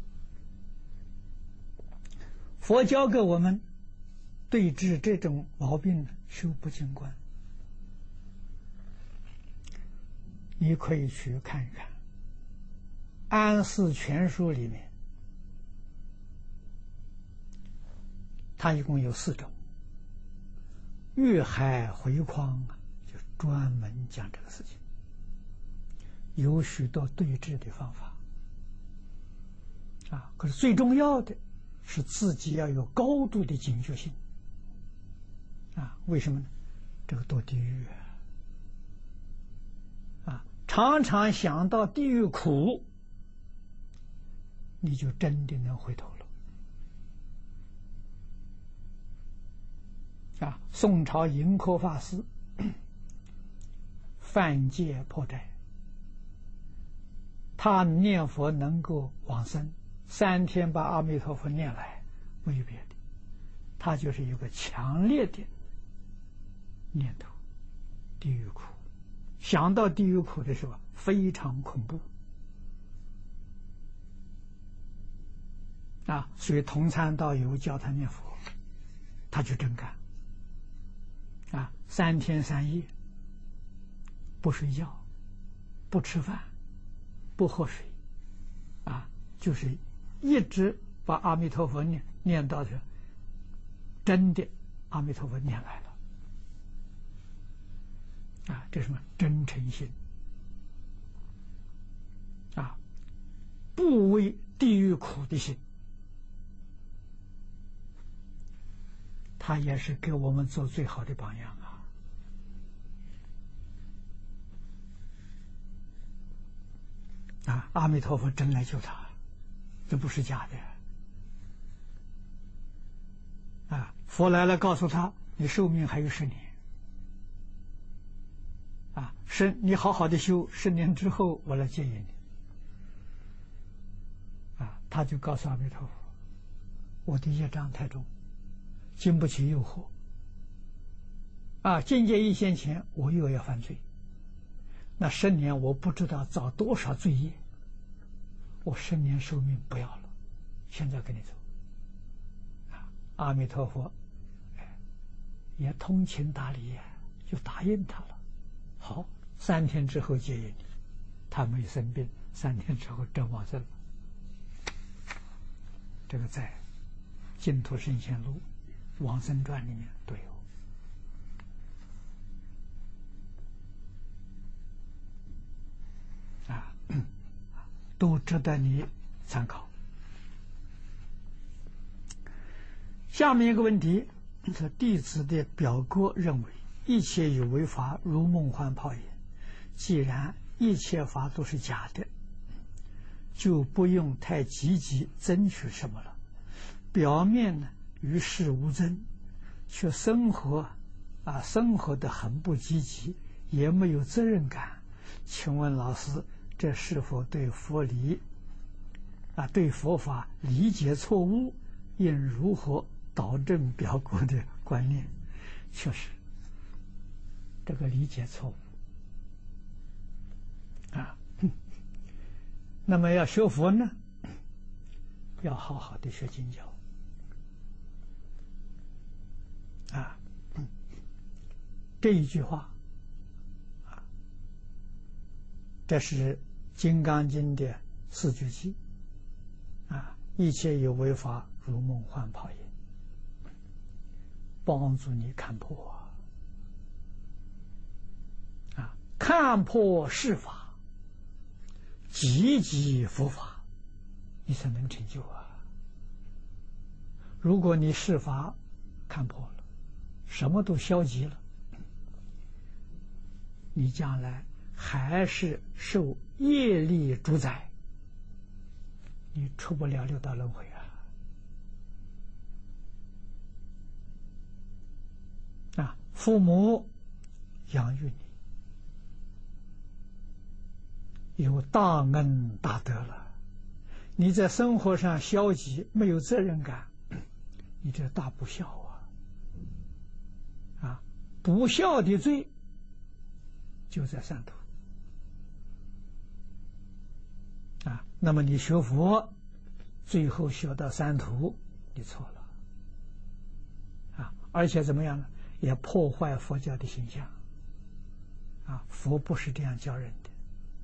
佛教给我们对治这种毛病，修不净观。你可以去看一看《安世全书》里面，它一共有四种。欲海回匡就专门讲这个事情，有许多对治的方法啊。可是最重要的是自己要有高度的警觉性啊。为什么呢？这个堕地狱啊！常常想到地狱苦，你就真的能回头了。啊，宋朝盈科法师犯戒破斋，他念佛能够往生，三天把阿弥陀佛念来，没有别的，他就是有个强烈的念头，地狱苦。想到地狱苦的时候，非常恐怖啊！所以同参道友教他念佛，他就真干啊！三天三夜不睡觉，不吃饭，不喝水，啊，就是一直把阿弥陀佛念念到这，真的阿弥陀佛念来了。啊，这什么真诚心啊！ 不为地狱苦的心，他也是给我们做最好的榜样啊！啊，阿弥陀佛真来救他，这不是假的。啊，佛来了，告诉他，你寿命还有十年。啊，十你好好的修，十年之后我来接引你。啊，他就告诉阿弥陀佛，我的业障太重，经不起诱惑。啊，境界一现前，我又要犯罪，那十年我不知道造多少罪业，我十年寿命不要了，现在跟你走。啊，阿弥陀佛，哎，也通情达理呀，就答应他了。好，三天之后接引你，他没生病，三天之后真往生了。这个在《净土圣贤录》《往生传》里面都有。啊，都值得你参考。下面一个问题，是弟子的表哥认为一切有为法如梦幻泡影，既然一切法都是假的，就不用太积极争取什么了。表面呢与世无争，却生活啊生活的很不积极，也没有责任感。请问老师，这是否对佛理啊对佛法理解错误？应如何导正表哥的观念？确实，这个理解错误啊。那么要学佛呢，要好好的学经教啊。这一句话啊，这是《金刚经》的四句偈啊，一切有为法如梦幻泡影，帮助你看破啊，看破世法，积极佛法，你才能成就啊。如果你世法看破了，什么都消极了，你将来还是受业力主宰，你出不了六道轮回啊！啊，父母养育你，有大恩大德了，你在生活上消极，没有责任感，你这大不孝啊！啊，不孝的罪就在三途啊。那么你学佛，最后学到三途，你错了啊！而且怎么样呢？也破坏佛教的形象啊！佛不是这样教人的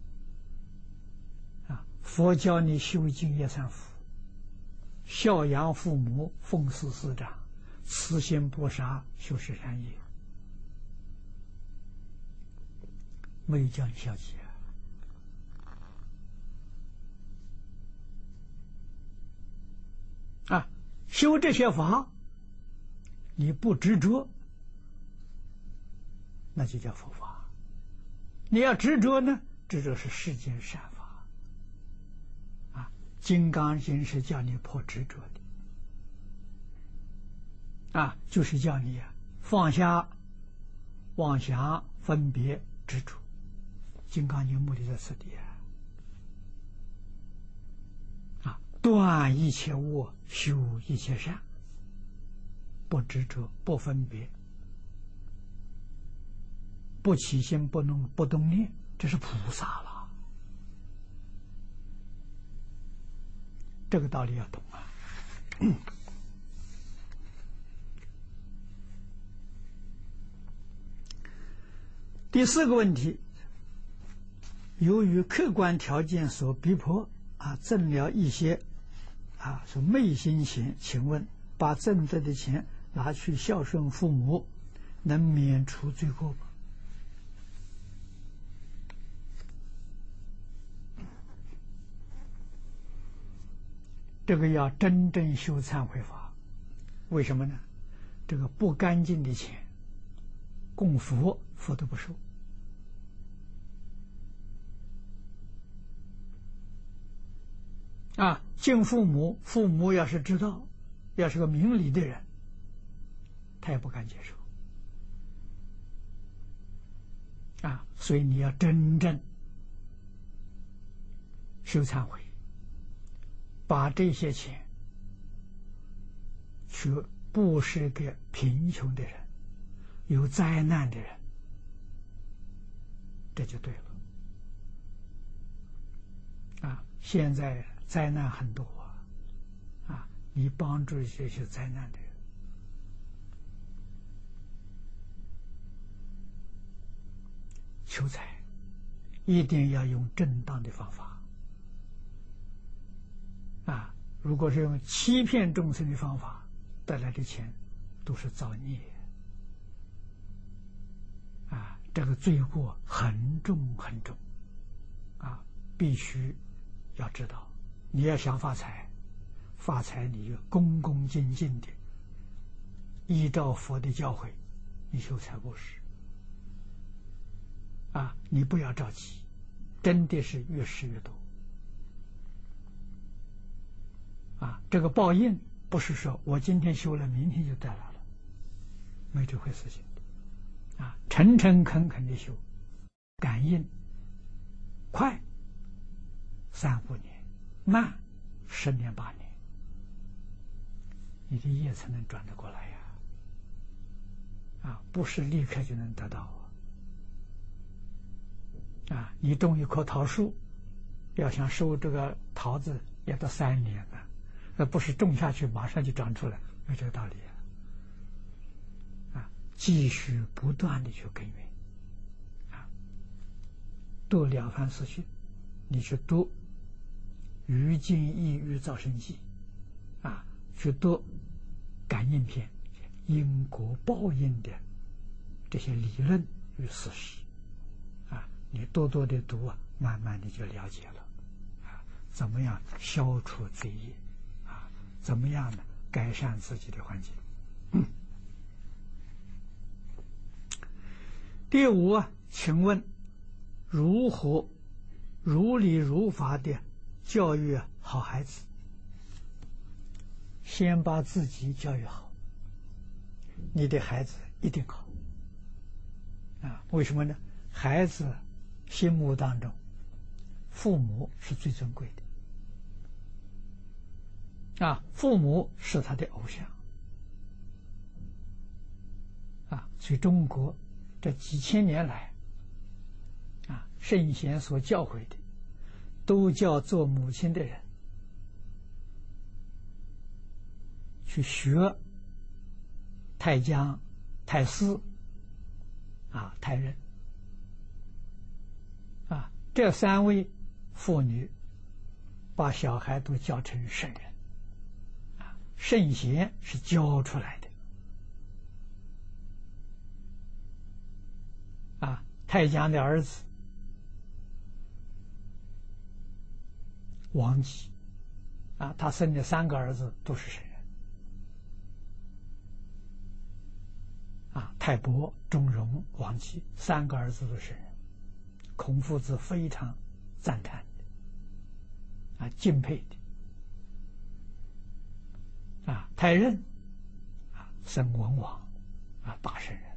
啊！佛教你修净业三福，孝养父母，奉事师长，慈心不杀，修持善业，没有叫你消极啊！啊，修这些法，你不执着，那就叫佛法。你要执着呢，执着是世间善法啊。金刚经是叫你破执着的啊，就是叫你放下妄想、分别、执着。金刚经目的在此地啊，断一切恶，修一切善，不执着，不分别，不起心，不动，不动念，这是菩萨了。这个道理要懂啊。第四个问题，由于客观条件所逼迫啊，挣了一些啊，说昧心钱，请问把挣得的钱拿去孝顺父母，能免除罪过吗？ 这个要真正修忏悔法。为什么呢？这个不干净的钱供佛，佛都不收。啊，敬父母，父母要是知道，要是个明理的人，他也不敢接受。啊，所以你要真正修忏悔，把这些钱去布施给贫穷的人、有灾难的人，这就对了。啊，现在灾难很多啊，啊，你帮助这些灾难的人，求财一定要用正当的方法。啊，如果是用欺骗众生的方法得来的钱，都是造孽。啊，这个罪过很重很重。啊，必须要知道，你要想发财，发财你就恭恭敬敬的依照佛的教诲，你修财布施。啊，你不要着急，真的是越施越多。啊，这个报应不是说我今天修了，明天就得来了，没这回事情的。啊，诚诚恳恳的修，感应快三五年，慢十年八年，你的业才能转得过来呀。啊，不是立刻就能得到。啊，你种一棵桃树，要想收这个桃子，要到三年了。那不是种下去马上就长出来，没这个道理啊！啊，继续不断的去耕耘，啊，读《了凡四训》，你去读《于经义于造生记》，啊，去读《感应篇》，因果报应的这些理论与事实，啊，你多多的读啊，慢慢的就了解了，啊，怎么样消除罪业？怎么样呢？改善自己的环境。嗯、第五啊，请问如何如理如法的教育好孩子？先把自己教育好，你的孩子一定好。啊，为什么呢？孩子心目当中，父母是最尊贵的。啊，父母是他的偶像。啊，所以中国这几千年来，啊，圣贤所教诲的，都叫做母亲的人去学太姜、太师、啊太任，啊，这三位妇女把小孩都教成圣人。圣贤是教出来的。啊，太姜的儿子王吉，啊，他生的三个儿子都是圣人。啊，太伯、钟嵘、王吉三个儿子都是圣人，孔夫子非常赞叹的，啊，敬佩的。啊，太任啊，生文王啊，大圣人。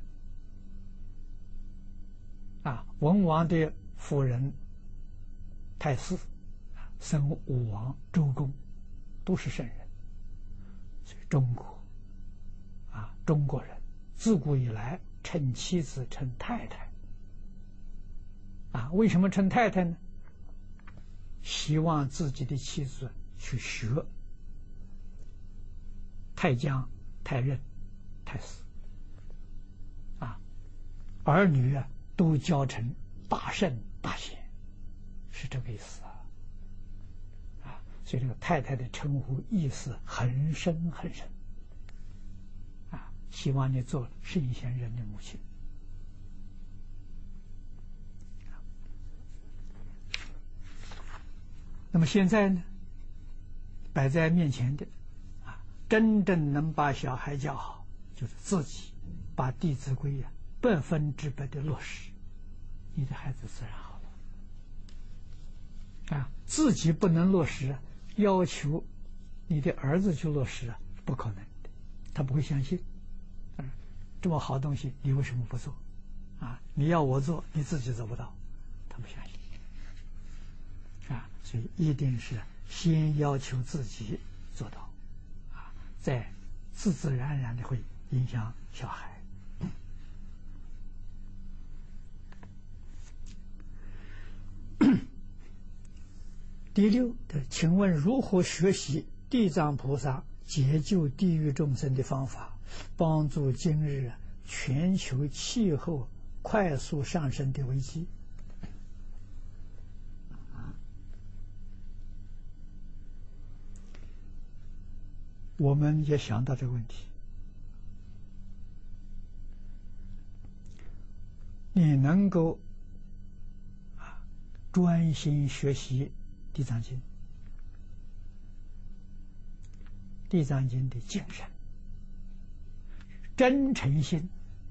啊，文王的夫人太师啊，生武王、周公，都是圣人。所以中国啊，中国人自古以来称妻子称太太。啊，为什么称太太呢？希望自己的妻子去学太姜、太任、太师，啊，儿女啊都教成大圣大贤，是这个意思啊。啊，所以这个太太的称呼意思很深很深。啊，希望你做圣贤人的母亲。那么现在呢， 摆在面前的，啊，真正能把小孩教好，就是自己把《弟子规》呀百分之百的落实，你的孩子自然好了。啊，自己不能落实，要求你的儿子去落实啊，不可能的，他不会相信。嗯，这么好东西，你为什么不做？啊，你要我做，你自己做不到，他不相信。啊，所以一定是先要求自己做到，啊，再自自然然的会影响小孩。第六，请问如何学习地藏菩萨解救地狱众生的方法，帮助今日全球气候快速上升的危机？我们也想到这个问题。你能够啊专心学习地藏经，地藏经的精神、真诚心，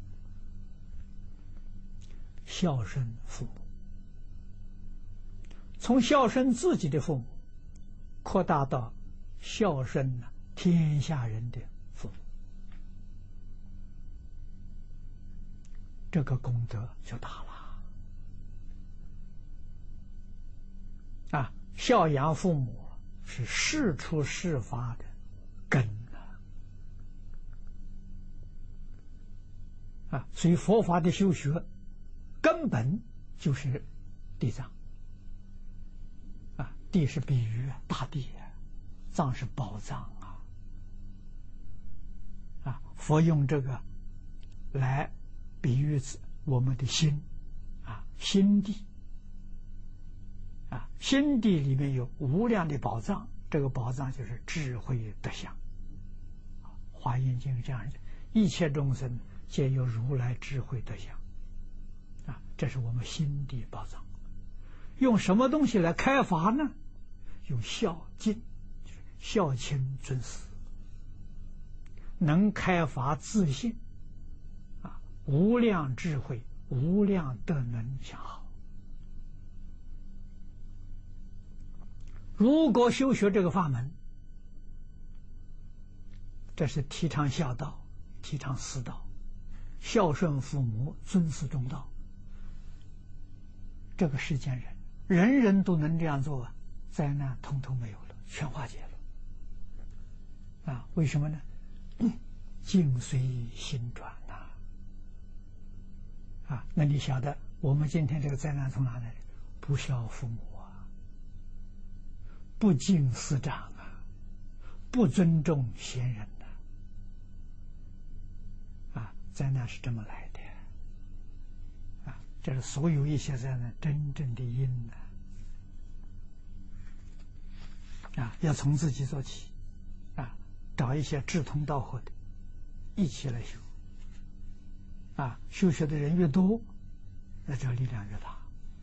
孝顺父母，从孝顺自己的父母扩大到孝顺呢天下人的父母，这个功德就大了。啊，孝养父母是事出事发的根啊！啊，所以佛法的修学根本就是地藏。啊，地是比喻大地，藏是宝藏啊！啊，佛用这个来比喻我们的心，啊，心地。啊，心地里面有无量的宝藏，这个宝藏就是智慧德相。华严经这样讲，一切众生皆有如来智慧德相。啊，这是我们心地宝藏。用什么东西来开发呢？用孝敬，就是孝亲尊师，能开发自信。啊，无量智慧、无量德能相好。如果修学这个法门，这是提倡孝道，提倡师道，孝顺父母，尊师重道。这个世间人，人人都能这样做啊，灾难统统没有了，全化解了。啊，为什么呢？境随心转呐！啊，那你晓得，我们今天这个灾难从哪来的？不孝父母。不敬师长啊，不尊重贤人呐，啊，灾难是这么来的，啊，这是所有一些灾难真正的因呐，啊，要从自己做起，啊，找一些志同道合的，一起来修，啊，修学的人越多，那这个力量越大。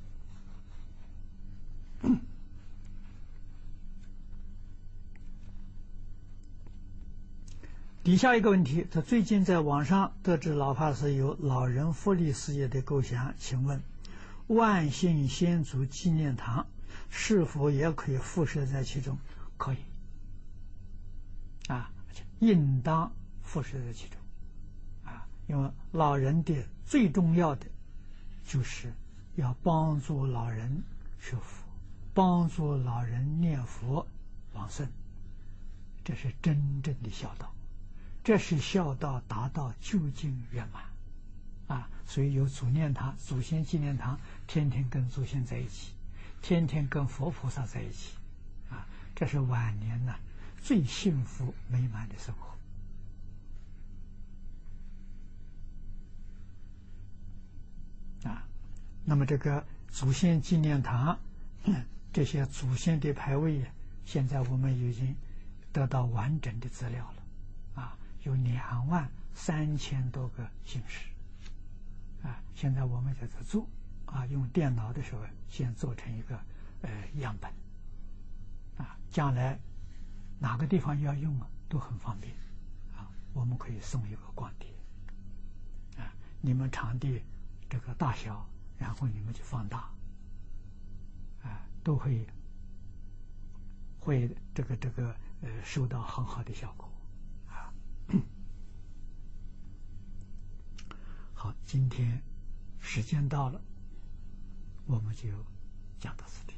底下一个问题，他最近在网上得知老法师有老人福利事业的构想，请问万幸先祖纪念堂是否也可以附设在其中？可以，啊，应当附设在其中，啊，因为老人的最重要的就是要帮助老人学佛，帮助老人念佛往生，这是真正的孝道。这是孝道达到究竟圆满，啊，所以有祖念堂、祖先纪念堂，天天跟祖先在一起，天天跟佛菩萨在一起，啊，这是晚年呢最幸福美满的生活。啊，那么这个祖先纪念堂，这些祖先的牌位，现在我们已经得到完整的资料了。有两万三千多个姓氏，啊，现在我们在这做，啊，用电脑的时候先做成一个呃样本，啊，将来哪个地方要用啊，都很方便啊。我们可以送一个光碟啊，你们场地这个大小，然后你们去放大啊，都会会这个这个呃收到很好的效果啊。好，今天时间到了，我们就讲到此地。